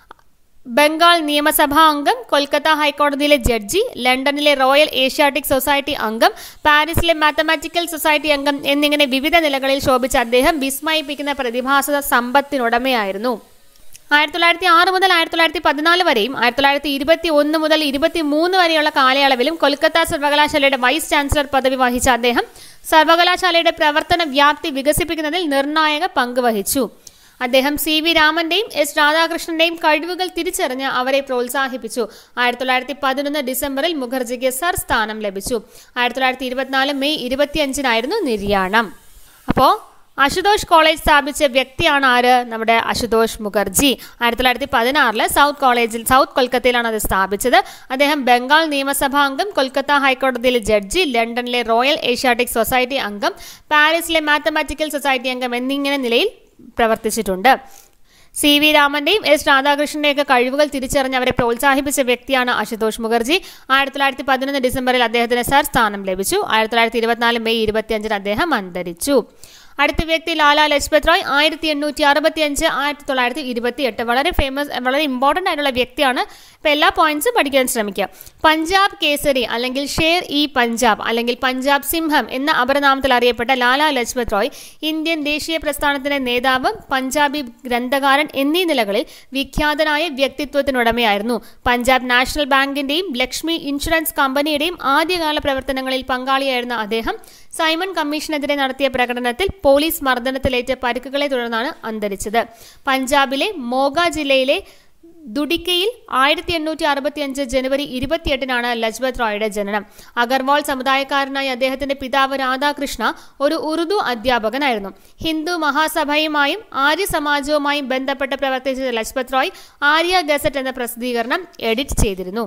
Speaker 1: ബംഗാൾ നിയമസഭാ അംഗം, കൊൽക്കത്ത ഹൈക്കോടതിയിലെ ജഡ്ജി, ലണ്ടനിലെ റോയൽ ഏഷ്യാറ്റിക് സൊസൈറ്റി അംഗം, പാരീസിലെ മാത്തമാറ്റിക്കൽ സൊസൈറ്റി അംഗം എന്നിങ്ങനെ വിവിധ നിലകളിൽ ശോഭിച്ച അദ്ദേഹം വിസ്മയിപ്പിക്കുന്ന പ്രതിഭാസ സമ്പത്തിനുടമയായിരുന്നു. ആയിരത്തി തൊള്ളായിരത്തി ആറ് മുതൽ ആയിരത്തി തൊള്ളായിരത്തി പതിനാല് വരെയും ആയിരത്തി തൊള്ളായിരത്തി ഇരുപത്തി ഒന്ന് മുതൽ ഇരുപത്തി മൂന്ന് വരെയുള്ള കാലയളവിലും കൊൽക്കത്ത സർവകലാശാലയുടെ വൈസ് ചാൻസലർ പദവി വഹിച്ച അദ്ദേഹം സർവകലാശാലയുടെ പ്രവർത്തന വ്യാപ്തി വികസിപ്പിക്കുന്നതിൽ നിർണായക പങ്ക് വഹിച്ചു. അദ്ദേഹം സി വി രാമന്റെയും എസ് രാധാകൃഷ്ണന്റെയും കഴിവുകൾ തിരിച്ചറിഞ്ഞ് അവരെ പ്രോത്സാഹിപ്പിച്ചു. ആയിരത്തി തൊള്ളായിരത്തി പതിനൊന്ന് ഡിസംബറിൽ മുഖർജിക്ക് സർ സ്ഥാനം ലഭിച്ചു. ആയിരത്തി തൊള്ളായിരത്തി ഇരുപത്തിനാല് മെയ് ഇരുപത്തിയഞ്ചിനായിരുന്നു നിര്യാണം. അപ്പോൾ അശുതോഷ് കോളേജ് സ്ഥാപിച്ച വ്യക്തിയാണ് ആര്? നമ്മുടെ അശുതോഷ് മുഖർജി. ആയിരത്തി തൊള്ളായിരത്തി പതിനാറില് സൗത്ത് കോളേജിൽ സൗത്ത് കൊൽക്കത്തയിലാണ് അത് സ്ഥാപിച്ചത്. അദ്ദേഹം ബംഗാൾ നിയമസഭാ അംഗം, കൊൽക്കത്ത ഹൈക്കോടതിയിലെ ജഡ്ജി, ലണ്ടനിലെ റോയൽ ഏഷ്യാറ്റിക് സൊസൈറ്റി അംഗം, പാരീസിലെ മാത്തമാറ്റിക്കൽ സൊസൈറ്റി അംഗം എന്നിങ്ങനെ നിലയിൽ പ്രവർത്തിച്ചിട്ടുണ്ട്. സി വി രാമന്റെയും എസ് രാധാകൃഷ്ണന്റെയൊക്കെ കഴിവുകൾ തിരിച്ചറിഞ്ഞ് അവരെ പ്രോത്സാഹിപ്പിച്ച വ്യക്തിയാണ് അശുതോഷ് മുഖർജി. ആയിരത്തി തൊള്ളായിരത്തി പതിനൊന്ന് ഡിസംബറിൽ അദ്ദേഹത്തിന് സർ സ്ഥാനം ലഭിച്ചു. ആയിരത്തി തൊള്ളായിരത്തി ഇരുപത്തിനാല് മെയ് ഇരുപത്തിയഞ്ചിന് അദ്ദേഹം അന്തരിച്ചു. അടുത്ത വ്യക്തി ലാല ലജ്പത് റായ്. ആയിരത്തി എണ്ണൂറ്റി അറുപത്തി അഞ്ച് ആയിരത്തി തൊള്ളായിരത്തി ഇരുപത്തി എട്ട് വളരെ ഫേമസ് വളരെ ഇമ്പോർട്ടൻ്റ് ആയിട്ടുള്ള വ്യക്തിയാണ്. ഇപ്പം എല്ലാ പോയിന്റ്സും പഠിക്കാൻ ശ്രമിക്കുക. പഞ്ചാബ് കേസരി അല്ലെങ്കിൽ ഷേർ ഇ പഞ്ചാബ് അല്ലെങ്കിൽ പഞ്ചാബ് സിംഹം എന്ന അപരനാമത്തിൽ അറിയപ്പെട്ട ലാല ലജ്പത് റായ് ഇന്ത്യൻ ദേശീയ പ്രസ്ഥാനത്തിന്റെ നേതാവ്, പഞ്ചാബി ഗ്രന്ഥകാരൻ എന്നീ നിലകളിൽ വിഖ്യാതനായ വ്യക്തിത്വത്തിനുടമയായിരുന്നു. പഞ്ചാബ് നാഷണൽ ബാങ്കിന്റെയും ലക്ഷ്മി ഇൻഷുറൻസ് കമ്പനിയുടെയും ആദ്യകാല പ്രവർത്തനങ്ങളിൽ പങ്കാളിയായിരുന്ന അദ്ദേഹം സൈമൺ കമ്മീഷനെതിരെ നടത്തിയ പ്രകടനത്തിൽ പോലീസ് മർദ്ദനത്തിലേറ്റ പരിക്കുകളെ തുടർന്നാണ് അന്തരിച്ചത്. പഞ്ചാബിലെ മോഗ ജില്ലയിലെ ദുഡിക്കയിൽ ആയിരത്തി എണ്ണൂറ്റി അറുപത്തി അഞ്ച് ജനുവരി ഇരുപത്തിയെട്ടിനാണ് ലജ്പത് റായുടെ ജനനം. അഗർവാൾ സമുദായക്കാരനായ അദ്ദേഹത്തിന്റെ പിതാവ് രാധാകൃഷ്ണ ഒരു ഉറുദു അധ്യാപകനായിരുന്നു. ഹിന്ദു മഹാസഭയുമായും ആര്യ സമാജവുമായും ബന്ധപ്പെട്ട് പ്രവർത്തിച്ച ലജ്പത് റായ് ആര്യ ഗസറ്റ് എന്ന പ്രസിദ്ധീകരണം എഡിറ്റ് ചെയ്തിരുന്നു.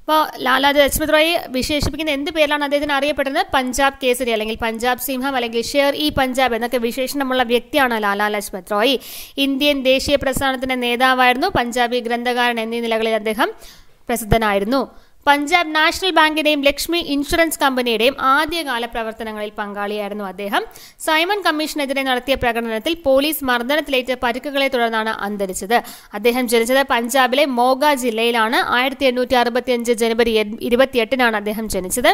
Speaker 1: അപ്പോൾ ലാലാ ലജ്പത് റായ് വിശേഷിപ്പിക്കുന്ന എന്ത് പേരിലാണ് അദ്ദേഹത്തിന് അറിയപ്പെടുന്നത്? പഞ്ചാബ് കേസരി അല്ലെങ്കിൽ പഞ്ചാബ് സിംഹം അല്ലെങ്കിൽ ഷേർ ഇ പഞ്ചാബ് എന്നൊക്കെ വിശേഷണമുള്ള വ്യക്തിയാണ് ലാലാ ലജ്പത് റായ്. ഇന്ത്യൻ ദേശീയ പ്രസ്ഥാനത്തിന്റെ നേതാവായിരുന്നു. പഞ്ചാബി ഗ്രന്ഥകാരൻ എന്നീ നിലകളിൽ അദ്ദേഹം പ്രസിദ്ധനായിരുന്നു. പഞ്ചാബ് നാഷണൽ ബാങ്കിന്റെയും ലക്ഷ്മി ഇൻഷുറൻസ് കമ്പനിയുടെയും ആദ്യകാല പ്രവർത്തനങ്ങളിൽ പങ്കാളിയായിരുന്നു അദ്ദേഹം. സൈമൺ കമ്മീഷനെതിരെ നടത്തിയ പ്രകടനത്തിൽ പോലീസ് മർദ്ദനത്തിലേറ്റ് പരിക്കുകളെ തുടർന്നാണ് അന്തരിച്ചത്. അദ്ദേഹം ജനിച്ചത് പഞ്ചാബിലെ മോഗ ജില്ലയിലാണ്. ആയിരത്തി എണ്ണൂറ്റി അറുപത്തി അഞ്ച് ജനുവരി ഇരുപത്തിയെട്ടിനാണ് അദ്ദേഹം ജനിച്ചത്.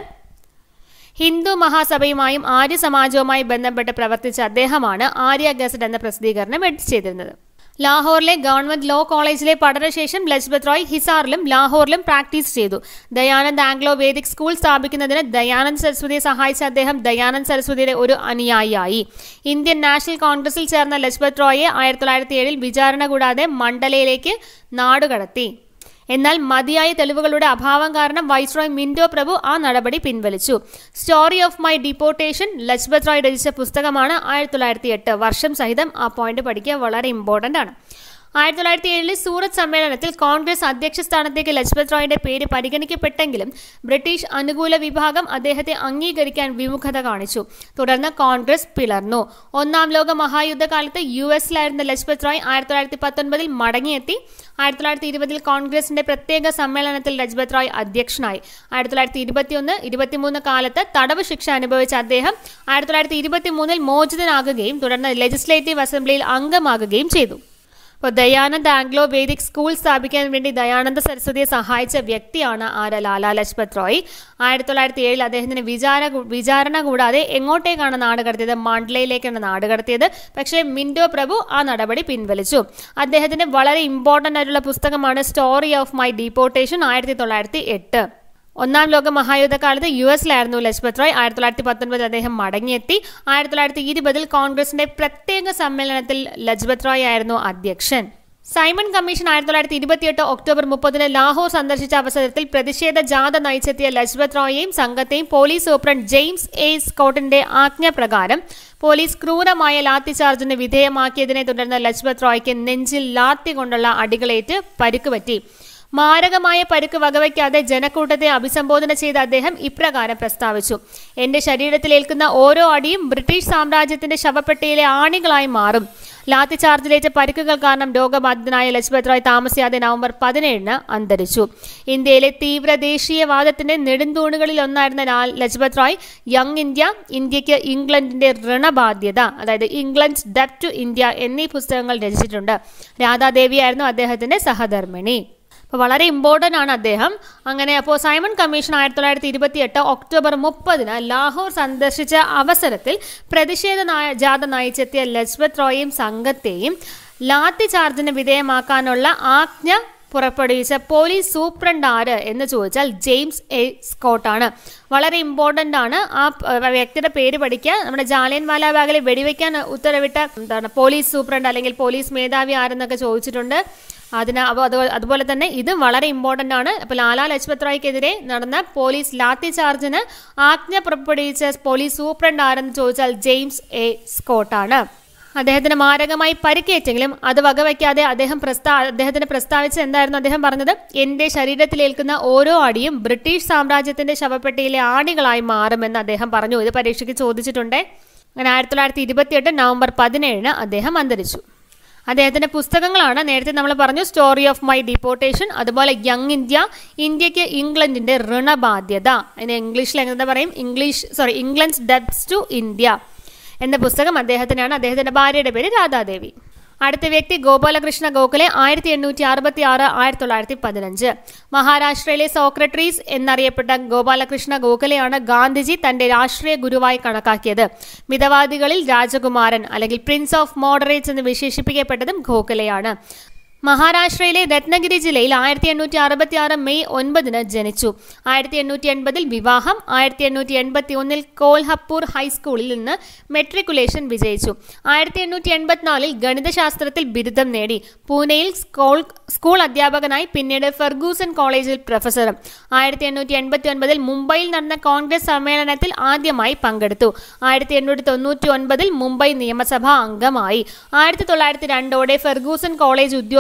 Speaker 1: ഹിന്ദു മഹാസഭയുമായും ആര്യ സമാജവുമായി ബന്ധപ്പെട്ട് പ്രവർത്തിച്ച അദ്ദേഹമാണ് ആര്യ ഗസറ്റ് എന്ന പ്രസിദ്ധീകരണം എഡിറ്റ് ചെയ്തിരുന്നത്. ലാഹോറിലെ ഗവൺമെന്റ് ലോ കോളേജിലെ പഠനശേഷം ലജ്പത് റായ് ഹിസാറിലും ലാഹോറിലും പ്രാക്ടീസ് ചെയ്തു. ദയാനന്ദ് ആംഗ്ലോ വേദിക് സ്കൂൾ സ്ഥാപിക്കുന്നതിന് ദയാനന്ദ് സരസ്വതിയെ സഹായിച്ച അദ്ദേഹം ദയാനന്ദ് സരസ്വതിയുടെ ഒരു അനുയായിയായി. ഇന്ത്യൻ നാഷണൽ കോൺഗ്രസിൽ ചേർന്ന ലജ്പത് റായിയെ ആയിരത്തി തൊള്ളായിരത്തി ഏഴിൽ വിചാരണ കൂടാതെ മണ്ഡലയിലേക്ക് നാടുകടത്തി. എന്നാൽ മതിയായ തെളിവുകളുടെ അഭാവം കാരണം വൈസ്രോയ് മിന്റോ പ്രഭു ആ നടപടി പിൻവലിച്ചു. Story of my deportation Lajpat Rai രചിച്ച പുസ്തകമാണ്. ആയിരത്തി തൊള്ളായിരത്തി എട്ട് വർഷം സഹിതം ആ പോയിന്റ് പഠിക്കുക വളരെ ഇമ്പോർട്ടന്റ് ആണ്. ആയിരത്തി തൊള്ളായിരത്തി ഏഴിലെ സൂറത്ത് സമ്മേളനത്തിൽ കോൺഗ്രസ് അധ്യക്ഷ സ്ഥാനത്തേക്ക് ലജ്പത് റായിയുടെ പേര് പരിഗണിക്കപ്പെട്ടെങ്കിലും ബ്രിട്ടീഷ് അനുകൂല വിഭാഗം അദ്ദേഹത്തെ അംഗീകരിക്കാൻ വിമുഖത കാണിച്ചു. തുടർന്ന് കോൺഗ്രസ് പിളർന്നു. ഒന്നാം ലോക മഹായുദ്ധകാലത്ത് യു എസിലായിരുന്ന ലജ്പത് റായ് ആയിരത്തി തൊള്ളായിരത്തി പത്തൊൻപതിൽ മടങ്ങിയെത്തി. ആയിരത്തി തൊള്ളായിരത്തി ഇരുപതിൽ കോൺഗ്രസിന്റെ പ്രത്യേക സമ്മേളനത്തിൽ ലജ്പത് റായ് അധ്യക്ഷനായി. ആയിരത്തി തൊള്ളായിരത്തി ഇരുപത്തിയൊന്ന് ഇരുപത്തിമൂന്ന് കാലത്ത് തടവ് ശിക്ഷ അനുഭവിച്ച അദ്ദേഹം ആയിരത്തി തൊള്ളായിരത്തി ഇരുപത്തി മൂന്നിൽ മോചിതനാകുകയും തുടർന്ന് ലെജിസ്ലേറ്റീവ് അസംബ്ലിയിൽ അംഗമാകുകയും ചെയ്തു. അപ്പോൾ ദയാനന്ദ് ആംഗ്ലോ വേദിക് സ്കൂൾ സ്ഥാപിക്കാൻ വേണ്ടി ദയാനന്ദ സരസ്വതിയെ സഹായിച്ച വ്യക്തിയാണ് ആര്? ലാലാ ലജ്പത് റായ്. ആയിരത്തി തൊള്ളായിരത്തി ഏഴിൽ അദ്ദേഹത്തിന് വിചാര വിചാരണ കൂടാതെ എങ്ങോട്ടേക്കാണ് നാട് കടത്തിയത്? മണ്ഡലയിലേക്കാണ് നാട് കടത്തിയത്. പക്ഷേ മിന്റോ പ്രഭു ആ നടപടി പിൻവലിച്ചു. അദ്ദേഹത്തിന്റെ വളരെ ഇമ്പോർട്ടന്റ് ആയിട്ടുള്ള പുസ്തകമാണ് സ്റ്റോറി ഓഫ് മൈ ഡിപ്പോർട്ടേഷൻ. ആയിരത്തി തൊള്ളായിരത്തി എട്ട് ഒന്നാം ലോക മഹായുദ്ധകാലത്ത് യു എസിലായിരുന്നു ലജ്പത് റായ്. ആയിരത്തി തൊള്ളായിരത്തി പത്തൊൻപതിൽ അദ്ദേഹം മടങ്ങിയെത്തി. ആയിരത്തി തൊള്ളായിരത്തി ഇരുപതിൽ കോൺഗ്രസിന്റെ പ്രത്യേക സമ്മേളനത്തിൽ ലജ്പത് റായ് ആയിരുന്നു അധ്യക്ഷൻ. സൈമൺ കമ്മീഷൻ ആയിരത്തി തൊള്ളായിരത്തി ഇരുപത്തിയെട്ട് ഒക്ടോബർ മുപ്പതിന് ലാഹോർ സന്ദർശിച്ച അവസരത്തിൽ പ്രതിഷേധ ജാഥ നയിച്ചെത്തിയ ലജ്പത് റായിയെയും സംഘത്തെയും പോലീസ് സൂപ്രണ്ട് ജെയിംസ് എ സ്കോട്ടിന്റെ ആജ്ഞപ്രകാരം പോലീസ് ക്രൂരമായ ലാത്തി ചാർജിന് വിധേയമാക്കിയതിനെ തുടർന്ന് ലജ്പത് റായ്ക്ക് നെഞ്ചിൽ ലാത്തി കൊണ്ടുള്ള അടികളേറ്റ് പരിക്കുപറ്റി. മാരകമായ പരിക്ക് വകവയ്ക്കാതെ ജനക്കൂട്ടത്തെ അഭിസംബോധന ചെയ്ത അദ്ദേഹം ഇപ്രകാരം പ്രസ്താവിച്ചു: എന്റെ ശരീരത്തിലേൽക്കുന്ന ഓരോ അടിയും ബ്രിട്ടീഷ് സാമ്രാജ്യത്തിന്റെ ശവപ്പെട്ടിയിലെ ആണികളായി മാറും. ലാത്തി ചാർജിലേറ്റ പരിക്കുകൾ കാരണം രോഗബാധിതനായ ലജ്പത് റായ് താമസിയാതെ നവംബർ പതിനേഴിന് അന്തരിച്ചു. ഇന്ത്യയിലെ തീവ്ര ദേശീയവാദത്തിന്റെ നെടുന്തൂണുകളിൽ ഒന്നായിരുന്ന ലജ്പത് റായ് യങ് ഇന്ത്യ, ഇന്ത്യക്ക് ഇംഗ്ലണ്ടിന്റെ ഋണബാധ്യത, അതായത് ഇംഗ്ലണ്ട്സ് ഡെപ്റ്റ് ടു ഇന്ത്യ എന്നീ പുസ്തകങ്ങൾ രചിച്ചിട്ടുണ്ട്. രാധാദേവിയായിരുന്നു അദ്ദേഹത്തിന്റെ സഹധർമ്മിണി. അപ്പോൾ വളരെ ഇമ്പോർട്ടൻ്റ് ആണ് അദ്ദേഹം. അങ്ങനെ അപ്പോൾ സൈമൺ കമ്മീഷൻ ആയിരത്തി തൊള്ളായിരത്തി ഇരുപത്തി എട്ട് ഒക്ടോബർ മുപ്പതിന് ലാഹോർ സന്ദർശിച്ച അവസരത്തിൽ പ്രതിഷേധ ജാഥ നയിച്ചെത്തിയ ലജ്പത് റായിയും സംഘത്തെയും ലാത്തി ചാർജിന് വിധേയമാക്കാനുള്ള ആജ്ഞ പുറപ്പെടുവിച്ച പോലീസ് സൂപ്രണ്ട് ആര് എന്ന് ചോദിച്ചാൽ ജെയിംസ് എ സ്കോട്ടാണ്. വളരെ ഇമ്പോർട്ടൻ്റ് ആണ്. ആ വ്യക്തിയുടെ പേര് പഠിക്കുക. നമ്മുടെ ജാലിയൻ വാലാബാഗിൽ വെടിവെക്കാൻ ഉത്തരവിട്ട എന്താണ് പോലീസ് സൂപ്രണ്ട് അല്ലെങ്കിൽ പോലീസ് മേധാവി ആരെന്നൊക്കെ ചോദിച്ചിട്ടുണ്ട്. അതിന് അതുപോലെ തന്നെ ഇതും വളരെ ഇമ്പോർട്ടൻ്റ് ആണ്. അപ്പോൾ ലാലാ ലജ്പത് റായ്ക്കെതിരെ നടന്ന പോലീസ് ലാത്തി ചാർജിന് ആജ്ഞ പുറപ്പെടുവിച്ച പോലീസ് സൂപ്രണ്ട് ആരെന്ന് ചോദിച്ചാൽ ജെയിംസ് എ സ്കോട്ടാണ്. അദ്ദേഹത്തിന് മാരകമായി പരിക്കേറ്റെങ്കിലും അത് വകവയ്ക്കാതെ അദ്ദേഹം പ്രസ്താ അദ്ദേഹത്തിന് പ്രസ്താവിച്ചത് എന്തായിരുന്നു? അദ്ദേഹം പറഞ്ഞത്, എന്റെ ശരീരത്തിലേൽക്കുന്ന ഓരോ അടിയും ബ്രിട്ടീഷ് സാമ്രാജ്യത്തിന്റെ ശവപ്പെട്ടിയിലെ ആണികളായി മാറുമെന്ന് അദ്ദേഹം പറഞ്ഞു. ഇത് പരീക്ഷയ്ക്ക് ചോദിച്ചിട്ടുണ്ട്. അങ്ങനെ ആയിരത്തി തൊള്ളായിരത്തി ഇരുപത്തിയെട്ട് നവംബർ പതിനേഴിന് അദ്ദേഹം അന്തരിച്ചു. അദ്ദേഹത്തിന്റെ പുസ്തകങ്ങളാണ് നേരത്തെ നമ്മൾ പറഞ്ഞു സ്റ്റോറി ഓഫ് മൈ ഡിപ്പോർട്ടേഷൻ, അതുപോലെ യങ് ഇന്ത്യ, ഇന്ത്യക്ക് ഇംഗ്ലണ്ടിന്റെ ഋണബാധ്യത, അതിന് ഇംഗ്ലീഷിൽ എന്താ പറയും English sorry England's debts to India എന്ന പുസ്തകം അദ്ദേഹത്തിനാണ്. അദ്ദേഹത്തിന്റെ ഭാര്യയുടെ പേര് രാധാദേവി. അടുത്ത വ്യക്തി ഗോപാലകൃഷ്ണ ഗോഖലെ, ആയിരത്തി എണ്ണൂറ്റി അറുപത്തി ആറ് ആയിരത്തി തൊള്ളായിരത്തി പതിനഞ്ച്. മഹാരാഷ്ട്രയിലെ സോക്രട്ടീസ് എന്നറിയപ്പെട്ട ഗോപാലകൃഷ്ണ ഗോഖലെയാണ് ഗാന്ധിജി തന്റെ രാഷ്ട്രീയ ഗുരുവായി കണക്കാക്കിയത്. മിതവാദികളിൽ രാജകുമാരൻ അല്ലെങ്കിൽ പ്രിൻസ് ഓഫ് മോഡറേറ്റ്സ് എന്ന് വിശേഷിപ്പിക്കപ്പെട്ടതും ഗോഖലെയാണ്. മഹാരാഷ്ട്രയിലെ രത്നഗിരി ജില്ലയിൽ ആയിരത്തി എണ്ണൂറ്റി അറുപത്തി ആറ് മെയ് ഒൻപതിന് ജനിച്ചു. ആയിരത്തി എണ്ണൂറ്റി എൺപതിൽ വിവാഹം. ആയിരത്തി എണ്ണൂറ്റി എൺപത്തി ഒന്നിൽ കോൽഹപ്പൂർ ഹൈസ്കൂളിൽ നിന്ന് മെട്രിക്കുലേഷൻ വിജയിച്ചു. ആയിരത്തി എണ്ണൂറ്റി എൺപത്തിനാലിൽ ഗണിതശാസ്ത്രത്തിൽ ബിരുദം നേടി. പൂനെയിൽ സ്കൂൾ സ്കൂൾ അധ്യാപകനായി, പിന്നീട് ഫെർഗൂസൺ കോളേജിൽ പ്രൊഫസറും. ആയിരത്തി എണ്ണൂറ്റി എൺപത്തി ഒൻപതിൽ മുംബൈയിൽ നടന്ന കോൺഗ്രസ് സമ്മേളനത്തിൽ ആദ്യമായി പങ്കെടുത്തു. ആയിരത്തി എണ്ണൂറ്റി തൊണ്ണൂറ്റി ഒൻപതിൽ മുംബൈ നിയമസഭാ അംഗമായി. ആയിരത്തി തൊള്ളായിരത്തി രണ്ടോടെ ഫെർഗൂസൺ കോളേജ് ഉദ്യോഗ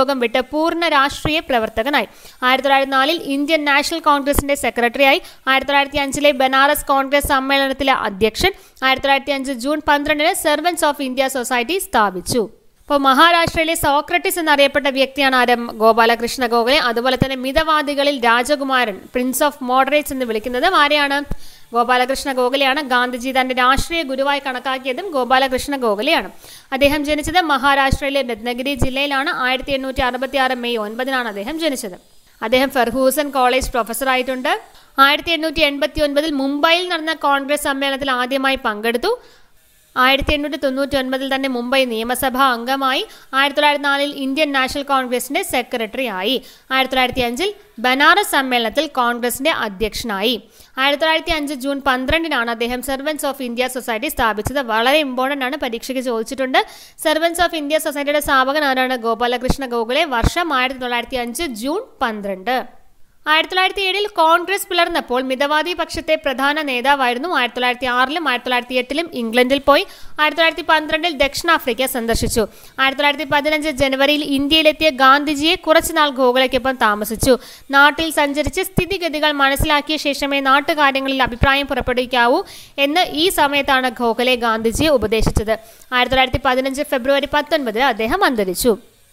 Speaker 1: ലോകം വിട്ട് പൂർണ്ണ രാഷ്ട്രീയ പ്രവർത്തകനായി. ആയിരത്തി തൊള്ളായിരത്തി നാലിൽ ഇന്ത്യൻ നാഷണൽ കോൺഗ്രസിന്റെ സെക്രട്ടറിയായി. ആയിരത്തി തൊള്ളായിരത്തി അഞ്ചിലെ ബനാറസ് കോൺഗ്രസ് സമ്മേളനത്തിലെ അധ്യക്ഷൻ. ആയിരത്തി തൊള്ളായിരത്തി അഞ്ച് ജൂൺ പന്ത്രണ്ടിന് സെർവൻസ് ഓഫ് ഇന്ത്യ സൊസൈറ്റി സ്ഥാപിച്ചു. ഇപ്പോൾ മഹാരാഷ്ട്രയിലെ സോക്രട്ടീസ് എന്നറിയപ്പെട്ട വ്യക്തിയാണ് ആര്? ഗോപാലകൃഷ്ണ ഗോഖലെ. അതുപോലെ തന്നെ മിതവാദികളിൽ രാജകുമാരൻ, പ്രിൻസ് ഓഫ് മോഡറേറ്റ്സ് എന്ന് വിളിക്കുന്നത് ആരെയാണ്? ഗോപാലകൃഷ്ണ ഗോഖലെയാണ്. ഗാന്ധിജി തന്റെ രാഷ്ട്രീയ ഗുരുവായി കണക്കാക്കിയതും ഗോപാലകൃഷ്ണ ഗോഖലെയാണ്. അദ്ദേഹം ജനിച്ചത് മഹാരാഷ്ട്രയിലെ രത്നഗിരി ജില്ലയിലാണ്. ആയിരത്തി എണ്ണൂറ്റി അറുപത്തി ആറ് മെയ് ഒൻപതിനാണ് അദ്ദേഹം ജനിച്ചത്. അദ്ദേഹം ഫെർഗൂസൺ കോളേജ് പ്രൊഫസർ ആയിട്ടുണ്ട്. ആയിരത്തി എണ്ണൂറ്റി എൺപത്തി ഒൻപതിൽ മുംബൈയിൽ നടന്ന കോൺഗ്രസ് സമ്മേളനത്തിൽ ആദ്യമായി പങ്കെടുത്തു. ആയിരത്തി എണ്ണൂറ്റി തൊണ്ണൂറ്റി ഒൻപതിൽ തന്നെ മുംബൈ നിയമസഭാ അംഗമായി. ആയിരത്തി തൊള്ളായിരത്തി നാലിൽ ഇന്ത്യൻ നാഷണൽ കോൺഗ്രസിന്റെ സെക്രട്ടറി ആയി. ആയിരത്തി തൊള്ളായിരത്തി അഞ്ചിൽ ബനാറസ് സമ്മേളനത്തിൽ കോൺഗ്രസിന്റെ അധ്യക്ഷനായി. ആയിരത്തി തൊള്ളായിരത്തി അഞ്ച് ജൂൺ പന്ത്രണ്ടിനാണ് അദ്ദേഹം സെർവൻസ് ഓഫ് ഇന്ത്യ സൊസൈറ്റി സ്ഥാപിച്ചത്. വളരെ ഇമ്പോർട്ടന്റ് ആണ്, പരീക്ഷയ്ക്ക് ചോദിച്ചിട്ടുണ്ട്. സെർവൻസ് ഓഫ് ഇന്ത്യ സൊസൈറ്റിയുടെ സ്ഥാപകൻ ആരാണ്? ഗോപാലകൃഷ്ണ ഗോഖലെ. വർഷം ആയിരത്തി തൊള്ളായിരത്തി അഞ്ച് ജൂൺ പന്ത്രണ്ട്. ആയിരത്തി തൊള്ളായിരത്തി ഏഴിൽ കോൺഗ്രസ് പിളർന്നപ്പോൾ മിതവാദി പക്ഷത്തെ പ്രധാന നേതാവായിരുന്നു. ആയിരത്തി തൊള്ളായിരത്തി ആറിലും ആയിരത്തി തൊള്ളായിരത്തി എട്ടിലും ഇംഗ്ലണ്ടിൽ പോയി. ആയിരത്തി തൊള്ളായിരത്തി പന്ത്രണ്ടിൽ ദക്ഷിണാഫ്രിക്ക സന്ദർശിച്ചു. ആയിരത്തി തൊള്ളായിരത്തി പതിനഞ്ച് ജനുവരിയിൽ ഇന്ത്യയിലെത്തിയ ഗാന്ധിജിയെ കുറച്ചുനാൾ ഗോഖലെക്കൊപ്പം താമസിച്ചു. നാട്ടിൽ സഞ്ചരിച്ച് സ്ഥിതിഗതികൾ മനസ്സിലാക്കിയ ശേഷമേ നാട്ടുകാര്യങ്ങളിൽ അഭിപ്രായം പുറപ്പെടുവിക്കാവൂ എന്ന് ഈ സമയത്താണ് ഗോഖലെ ഗാന്ധിജിയെ ഉപദേശിച്ചത്. ആയിരത്തി തൊള്ളായിരത്തി പതിനഞ്ച് ഫെബ്രുവരി പത്തൊൻപതിന് അദ്ദേഹം അന്തരിച്ചു.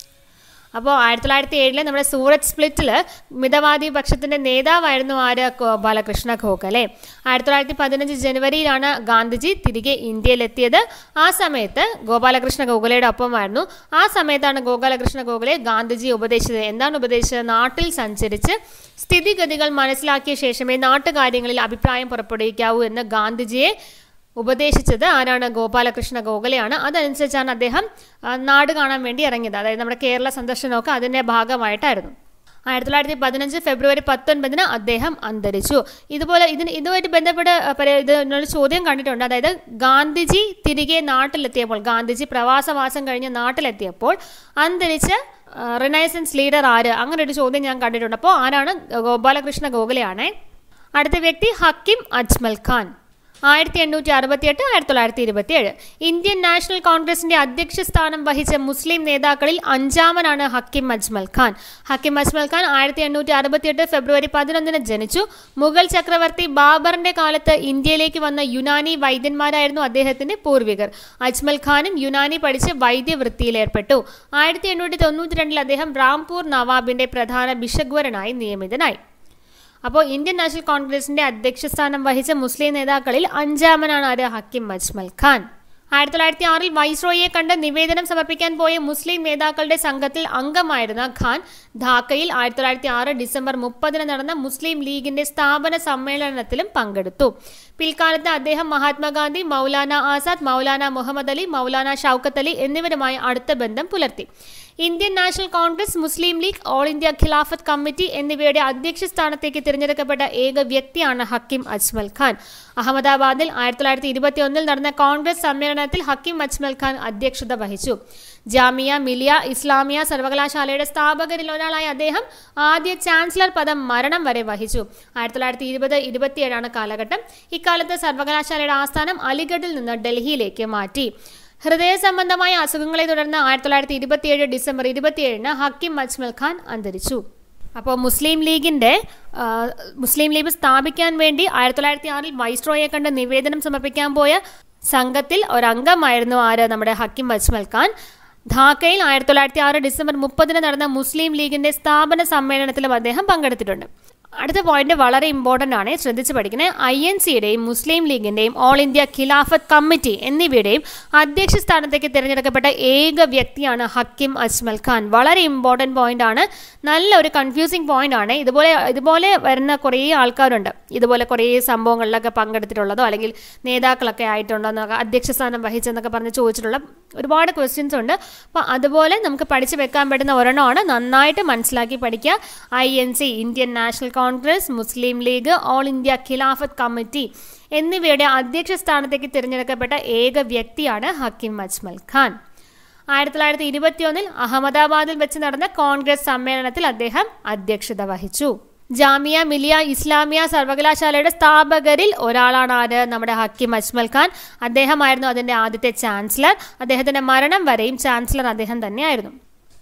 Speaker 1: അപ്പോൾ ആയിരത്തി തൊള്ളായിരത്തി ഏഴിലെ നമ്മുടെ സൂറത്ത് സ്പ്ലിറ്റിൽ മിതവാദി പക്ഷത്തിന്റെ നേതാവായിരുന്നു ആര്? ഗോപാലകൃഷ്ണ ഗോഖലെ. ആയിരത്തി തൊള്ളായിരത്തി പതിനഞ്ച് ജനുവരിയിലാണ് ഗാന്ധിജി തിരികെ ഇന്ത്യയിലെത്തിയത്. ആ സമയത്ത് ഗോപാലകൃഷ്ണ ഗോഖലെയുടെ ഒപ്പമായിരുന്നു. ആ സമയത്താണ് ഗോപാലകൃഷ്ണ ഗോഖലെ ഗാന്ധിജി ഉപദേശിച്ചത്. എന്താണ് ഉപദേശിച്ചത്? നാട്ടിൽ സഞ്ചരിച്ച് സ്ഥിതിഗതികൾ മനസ്സിലാക്കിയ ശേഷമേ നാട്ടുകാര്യങ്ങളിൽ അഭിപ്രായം പുറപ്പെടുവിക്കാവൂ എന്ന് ഗാന്ധിജിയെ ഉപദേശിച്ചത് ആരാണ്? ഗോപാലകൃഷ്ണ ഗോഖലെയാണ്. അതനുസരിച്ചാണ് അദ്ദേഹം നാട് കാണാൻ വേണ്ടി ഇറങ്ങിയത്. അതായത് നമ്മുടെ കേരള സന്ദർശനമൊക്കെ അതിൻ്റെ ഭാഗമായിട്ടായിരുന്നു. ആയിരത്തി തൊള്ളായിരത്തി പതിനഞ്ച് ഫെബ്രുവരി പത്തൊൻപതിന് അദ്ദേഹം അന്തരിച്ചു. ഇതുപോലെ ഇതിന് ഇതുമായിട്ട് ബന്ധപ്പെട്ട് ഇതിനൊരു ചോദ്യം കണ്ടിട്ടുണ്ട്. അതായത് ഗാന്ധിജി തിരികെ നാട്ടിലെത്തിയപ്പോൾ, ഗാന്ധിജി പ്രവാസവാസം കഴിഞ്ഞ് നാട്ടിലെത്തിയപ്പോൾ അന്തരിച്ച റിനൈസൻസ് ലീഡർ ആര്? അങ്ങനെ ഒരു ചോദ്യം ഞാൻ കണ്ടിട്ടുണ്ട്. അപ്പോൾ ആരാണ്? ഗോപാലകൃഷ്ണ ഗോഖലെയാണ്. അടുത്ത വ്യക്തി ഹക്കിം അജ്മൽ ഖാൻ. ആയിരത്തി എണ്ണൂറ്റി അറുപത്തി എട്ട് ആയിരത്തി തൊള്ളായിരത്തി ഇരുപത്തി ഏഴ് ഇന്ത്യൻ നാഷണൽ കോൺഗ്രസിന്റെ അധ്യക്ഷ സ്ഥാനം വഹിച്ച മുസ്ലിം നേതാക്കളിൽ അഞ്ചാമനാണ് ഹക്കിം അജ്മൽ ഖാൻ. ഹക്കിം അജ്മൽ ഖാൻ ആയിരത്തി എണ്ണൂറ്റി അറുപത്തി എട്ട് ഫെബ്രുവരി പതിനൊന്നിന് ജനിച്ചു. മുഗൾ ചക്രവർത്തി ബാബറിന്റെ കാലത്ത് ഇന്ത്യയിലേക്ക് വന്ന യുനാനി വൈദ്യന്മാരായിരുന്നു അദ്ദേഹത്തിന്റെ പൂർവികർ. അജ്മൽ ഖാനും യുനാനി പഠിച്ച് വൈദ്യവൃത്തിയിലേർപ്പെട്ടു. ആയിരത്തി എണ്ണൂറ്റി തൊണ്ണൂറ്റി രണ്ടിൽ അദ്ദേഹം റാംപൂർ നവാബിന്റെ പ്രധാന ബിഷഗ്വരനായി നിയമിതനായി. അപ്പോൾ ഇന്ത്യൻ നാഷണൽ കോൺഗ്രസിന്റെ അധ്യക്ഷസ്ഥാനം വഹിച്ച മുസ്ലിം നേതാക്കളിൽ അഞ്ചാമനാണ് ആര്? ഹക്കിം അജ്മൽ ഖാൻ. ആയിരത്തി തൊള്ളായിരത്തി ആറിൽ വൈസ്രോയെ കണ്ട് നിവേദനം സമർപ്പിക്കാൻ പോയ മുസ്ലിം നേതാക്കളുടെ സംഘത്തിൽ അംഗമായിരുന്ന ഖാൻ ധാക്കയിൽ ആയിരത്തി തൊള്ളായിരത്തി ആറ് ഡിസംബർ മുപ്പതിന് നടന്ന മുസ്ലിം ലീഗിന്റെ സ്ഥാപന സമ്മേളനത്തിലും പങ്കെടുത്തു. പിൽക്കാലത്ത് അദ്ദേഹം മഹാത്മാഗാന്ധി, മൗലാന ആസാദ്, മൗലാന മുഹമ്മദ് അലി, മൗലാന ഷൗക്കത്ത് അലി എന്നിവരുമായി അടുത്ത ബന്ധം പുലർത്തി. Indian national Congress, Muslim league, all India Khilafat committee എന്നിവയുടെ അധ്യക്ഷ സ്ഥാനത്തേക്ക് തിരഞ്ഞെടുക്കപ്പെട്ട ഏക വ്യക്തിയാണ് ഹക്കിം അജ്മൽ ഖാൻ. അഹമ്മദാബാദിൽ ആയിരത്തി തൊള്ളായിരത്തി ഇരുപത്തി ഒന്നിൽ നടന്ന കോൺഗ്രസ് സമ്മേളനത്തിൽ ഹക്കിം അജ്മൽ ഖാൻ അധ്യക്ഷത വഹിച്ചു. ജാമിയ മിലിയ ഇസ്ലാമിയ സർവകലാശാലയുടെ സ്ഥാപകരിൽ ഒരാളായ അദ്ദേഹം ആദ്യ ചാൻസലർ പദം മരണം വരെ വഹിച്ചു. ആയിരത്തി തൊള്ളായിരത്തി ഇരുപത് ഇരുപത്തിയേഴാണ് കാലഘട്ടം. ഇക്കാലത്ത് സർവകലാശാലയുടെ ആസ്ഥാനം അലിഗഡിൽ നിന്ന് ഡൽഹിയിലേക്ക് മാറ്റി. ഹൃദയ സംബന്ധമായ അസുഖങ്ങളെ തുടർന്ന് ആയിരത്തി തൊള്ളായിരത്തി ഇരുപത്തിയേഴ് ഡിസംബർ ഇരുപത്തിയേഴിന് ഹക്കിം അജ്മൽ ഖാൻ അന്തരിച്ചു. അപ്പോൾ മുസ്ലിം ലീഗിന്റെ മുസ്ലിം ലീഗ് സ്ഥാപിക്കാൻ വേണ്ടി ആയിരത്തി തൊള്ളായിരത്തി ആറിൽ വൈസ്രോയെ കണ്ട് നിവേദനം സമർപ്പിക്കാൻ പോയ സംഘത്തിൽ ഒരംഗമായിരുന്നു ആര്? നമ്മുടെ ഹക്കിം അജ്മൽ ഖാൻ. ധാക്കയിൽ ആയിരത്തി തൊള്ളായിരത്തി ആറ് ഡിസംബർ മുപ്പതിന് നടന്ന മുസ്ലിം ലീഗിന്റെ സ്ഥാപന സമ്മേളനത്തിലും അദ്ദേഹം പങ്കെടുത്തിട്ടുണ്ട്. അടുത്ത പോയിന്റ് വളരെ ഇമ്പോർട്ടൻ്റ് ആണ്, ശ്രദ്ധിച്ച് പഠിക്കണേ. ഐ എൻ സിയുടെയും മുസ്ലിം ലീഗിന്റെയും ഓൾ ഇന്ത്യ ഖിലാഫത്ത് കമ്മിറ്റി എന്നിവയുടെയും അധ്യക്ഷ സ്ഥാനത്തേക്ക് തിരഞ്ഞെടുക്കപ്പെട്ട ഏക വ്യക്തിയാണ് ഹക്കിം അജ്മൽ ഖാൻ. വളരെ ഇമ്പോർട്ടൻറ്റ് പോയിന്റ് ആണ്, നല്ലൊരു കൺഫ്യൂസിങ് പോയിന്റ് ആണ്. ഇതുപോലെ ഇതുപോലെ വരുന്ന കുറേ ആൾക്കാരുണ്ട്, ഇതുപോലെ കുറേ സംഭവങ്ങളിലൊക്കെ പങ്കെടുത്തിട്ടുള്ളതോ അല്ലെങ്കിൽ നേതാക്കളൊക്കെ ആയിട്ടുണ്ടോ എന്നൊക്കെ, അധ്യക്ഷ സ്ഥാനം വഹിച്ചെന്നൊക്കെ പറഞ്ഞ് ചോദിച്ചിട്ടുള്ള ഒരുപാട് ക്വസ്റ്റ്യൻസ് ഉണ്ട്. അപ്പോൾ അതുപോലെ നമുക്ക് പഠിച്ചു വെക്കാൻ പറ്റുന്ന ഒരെണ്ണമാണ്, നന്നായിട്ട് മനസ്സിലാക്കി പഠിക്കുക. I N C, Indian national Congress, Muslim league, all India Khilafat committee എന്നിവയുടെ അധ്യക്ഷ സ്ഥാനത്തേക്ക് തിരഞ്ഞെടുക്കപ്പെട്ട ഏക വ്യക്തിയാണ് ഹക്കിം അജ്മൽ ഖാൻ. ആയിരത്തി തൊള്ളായിരത്തി ഇരുപത്തി ഒന്നിൽ അഹമ്മദാബാദിൽ വെച്ച് നടന്ന കോൺഗ്രസ് സമ്മേളനത്തിൽ അദ്ദേഹം അധ്യക്ഷത വഹിച്ചു. ജാമിയ മിലിയ ഇസ്ലാമിയ സർവകലാശാലയുടെ സ്ഥാപകരിൽ ഒരാളാണ് ആര്? നമ്മുടെ ഹക്കിം അജ്മൽ ഖാൻ. അദ്ദേഹമായിരുന്നു അതിൻ്റെ ആദ്യത്തെ ചാൻസലർ. അദ്ദേഹത്തിന്റെ മരണം വരെയും ചാൻസലർ അദ്ദേഹം തന്നെയായിരുന്നു.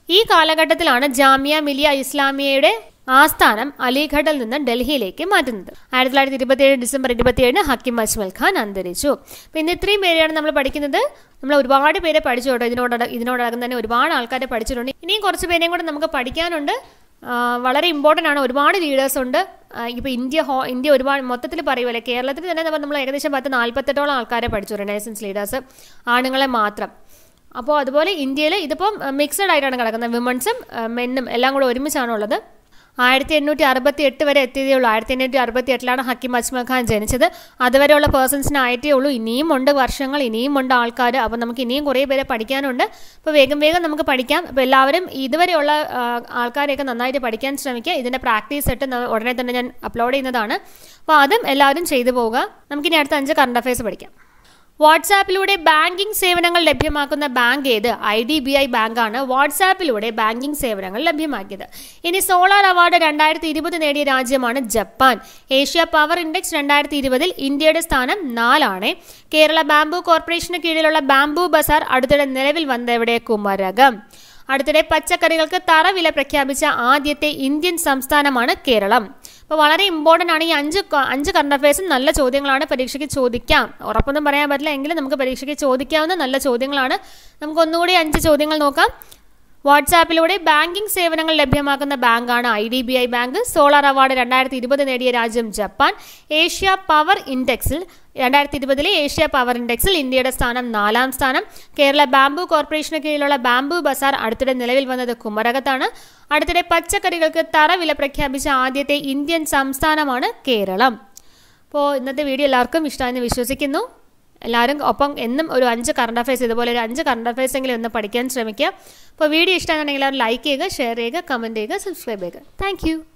Speaker 1: ഈ കാലഘട്ടത്തിലാണ് ജാമിയ മിലിയ ഇസ്ലാമിയയുടെ ആസ്ഥാനം അലിഗഡിൽ നിന്ന് ഡൽഹിയിലേക്ക് മാറ്റുന്നത്. ആയിരത്തി തൊള്ളായിരത്തി ഇരുപത്തി ഏഴ് ഡിസംബർ ഇരുപത്തിയേഴിന് ഹക്കീം അജ്മൽ ഖാൻ അന്തരിച്ചു. പിന്നെ ഇത്രയും പേരെയാണ് നമ്മൾ പഠിക്കുന്നത്. നമ്മൾ ഒരുപാട് പേരെ പഠിച്ചു കേട്ടോ. ഇതിനോട് ഇതിനോടകം തന്നെ ഒരുപാട് ആൾക്കാരെ പഠിച്ചിട്ടുണ്ട്. ഇനിയും കുറച്ച് പേരെയും കൂടെ നമുക്ക് പഠിക്കാനുണ്ട്. വളരെ ഇമ്പോർട്ടൻ്റ് ആണ്. ഒരുപാട് ലീഡേഴ്സ് ഉണ്ട്. ഇപ്പോൾ ഇന്ത്യ ഹോ ഇന്ത്യ ഒരുപാട് മൊത്തത്തിൽ പറയുമല്ലേ, കേരളത്തിൽ തന്നെ നമ്മൾ ഏകദേശം പത്ത് നാൽപ്പത്തെട്ടോളം ആൾക്കാരെ പഠിച്ചു, റെനൈസൻസ് ലീഡേഴ്സ്, ആണുങ്ങളെ മാത്രം. അപ്പോൾ അതുപോലെ ഇന്ത്യയിൽ ഇതിപ്പം മിക്സഡ് ആയിട്ടാണ് കിടക്കുന്നത്. വിമൻസും മെന്നും എല്ലാം കൂടെ ഒരുമിച്ചാണുള്ളത്. ആയിരത്തി എണ്ണൂറ്റി അറുപത്തി എട്ട് വരെ എത്തിയതേ ഉള്ളൂ. ആയിരത്തി എണ്ണൂറ്റി അറുപത്തി എട്ടിലാണ് ഹക്കീം അജ്മൽ ഖാൻ ജനിച്ചത്. അതുവരെയുള്ള പേഴ്സൺസിനായിട്ടേ ഉള്ളൂ. ഇനിയും ഉണ്ട് വർഷങ്ങൾ, ഇനിയും ഉണ്ട് ആൾക്കാർ. അപ്പോൾ നമുക്ക് ഇനിയും കുറേ പേരെ പഠിക്കാനുണ്ട്. അപ്പോൾ വേഗം വേഗം നമുക്ക് പഠിക്കാം. അപ്പോൾ എല്ലാവരും ഇതുവരെയുള്ള ആൾക്കാരെയൊക്കെ നന്നായിട്ട് പഠിക്കാൻ ശ്രമിക്കുക. ഇതിൻ്റെ പ്രാക്ടീസ് സെറ്റ് ഉടനെ തന്നെ ഞാൻ അപ്ലോഡ് ചെയ്യുന്നതാണ്. അപ്പോൾ അതും എല്ലാവരും ചെയ്തു പോവുക. നമുക്കിനി അടുത്ത അഞ്ച് കറണ്ട് അഫയേഴ്സ് പഠിക്കാം. വാട്സാപ്പിലൂടെ ബാങ്കിംഗ് സേവനങ്ങൾ ലഭ്യമാക്കുന്ന ബാങ്ക് ഏത്? ഐ ഡി ബി ഐ ബാങ്കാണ് വാട്സാപ്പിലൂടെ ബാങ്കിംഗ് സേവനങ്ങൾ ലഭ്യമാക്കിയത്. ഇനി സോളാർ അവാർഡ് രണ്ടായിരത്തി ഇരുപത് നേടിയ രാജ്യമാണ് ജപ്പാൻ. ഏഷ്യ പവർ ഇൻഡെക്സ് രണ്ടായിരത്തി ഇരുപതിൽ ഇന്ത്യയുടെ സ്ഥാനം നാലാണ്. കേരള ബാംബു കോർപ്പറേഷന് കീഴിലുള്ള ബാംബു ബസാർ അടുത്തിടെ നിലവിൽ വന്നവിടെ? കുമരകം. അടുത്തിടെ പച്ചക്കറികൾക്ക് തറവില പ്രഖ്യാപിച്ച ആദ്യത്തെ ഇന്ത്യൻ സംസ്ഥാനമാണ് കേരളം. അപ്പോൾ വളരെ ഇമ്പോർട്ടൻ്റ് ആണ് ഈ അഞ്ച് അഞ്ച് കറണ്ട് അഫയേഴ്സും. നല്ല ചോദ്യങ്ങളാണ്, പരീക്ഷയ്ക്ക് ചോദിക്കാം. ഉറപ്പൊന്നും പറയാൻ പറ്റില്ല, എങ്കിലും നമുക്ക് പരീക്ഷയ്ക്ക് ചോദിക്കാവുന്ന നല്ല ചോദ്യങ്ങളാണ്. നമുക്ക് ഒന്നുകൂടി അഞ്ച് ചോദ്യങ്ങൾ നോക്കാം. വാട്സാപ്പിലൂടെ ബാങ്കിംഗ് സേവനങ്ങൾ ലഭ്യമാക്കുന്ന ബാങ്കാണ് I D B I bank. Solar award രണ്ടായിരത്തി ഇരുപത് നേടിയ രാജ്യം ജപ്പാൻ. ഏഷ്യ പവർ ഇൻഡെക്സിൽ രണ്ടായിരത്തി ഇരുപതിലെ ഏഷ്യ പവർ ഇൻഡെക്സിൽ ഇന്ത്യയുടെ സ്ഥാനം നാലാം സ്ഥാനം. കേരള ബാംബു കോർപ്പറേഷന് കീഴിലുള്ള ബാംബു ബസാർ അടുത്തിടെ നിലവിൽ വന്നത് കുമരകത്താണ്. അടുത്തിടെ പച്ചക്കറികൾക്ക് തറവില പ്രഖ്യാപിച്ച ആദ്യത്തെ ഇന്ത്യൻ സംസ്ഥാനമാണ് കേരളം. അപ്പോൾ ഇന്നത്തെ വീഡിയോ എല്ലാവർക്കും ഇഷ്ടമായെന്ന് വിശ്വസിക്കുന്നു. എല്ലാവരും ഒപ്പം എന്നും ഒരു അഞ്ച് കറണ്ട് അഫയേഴ്സ്, ഇതുപോലെ ഒരു അഞ്ച് കറണ്ട് അഫയേഴ്സ് എങ്കിലും ഒന്ന് പഠിക്കാൻ ശ്രമിക്കുക. അപ്പോൾ വീഡിയോ ഇഷ്ടമാണെന്നുണ്ടെങ്കിൽ എല്ലാവരും ലൈക്ക് ചെയ്യുക, ഷെയർ ചെയ്യുക, കമൻറ്റ് ചെയ്യുക, സബ്സ്ക്രൈബ് ചെയ്യുക. താങ്ക്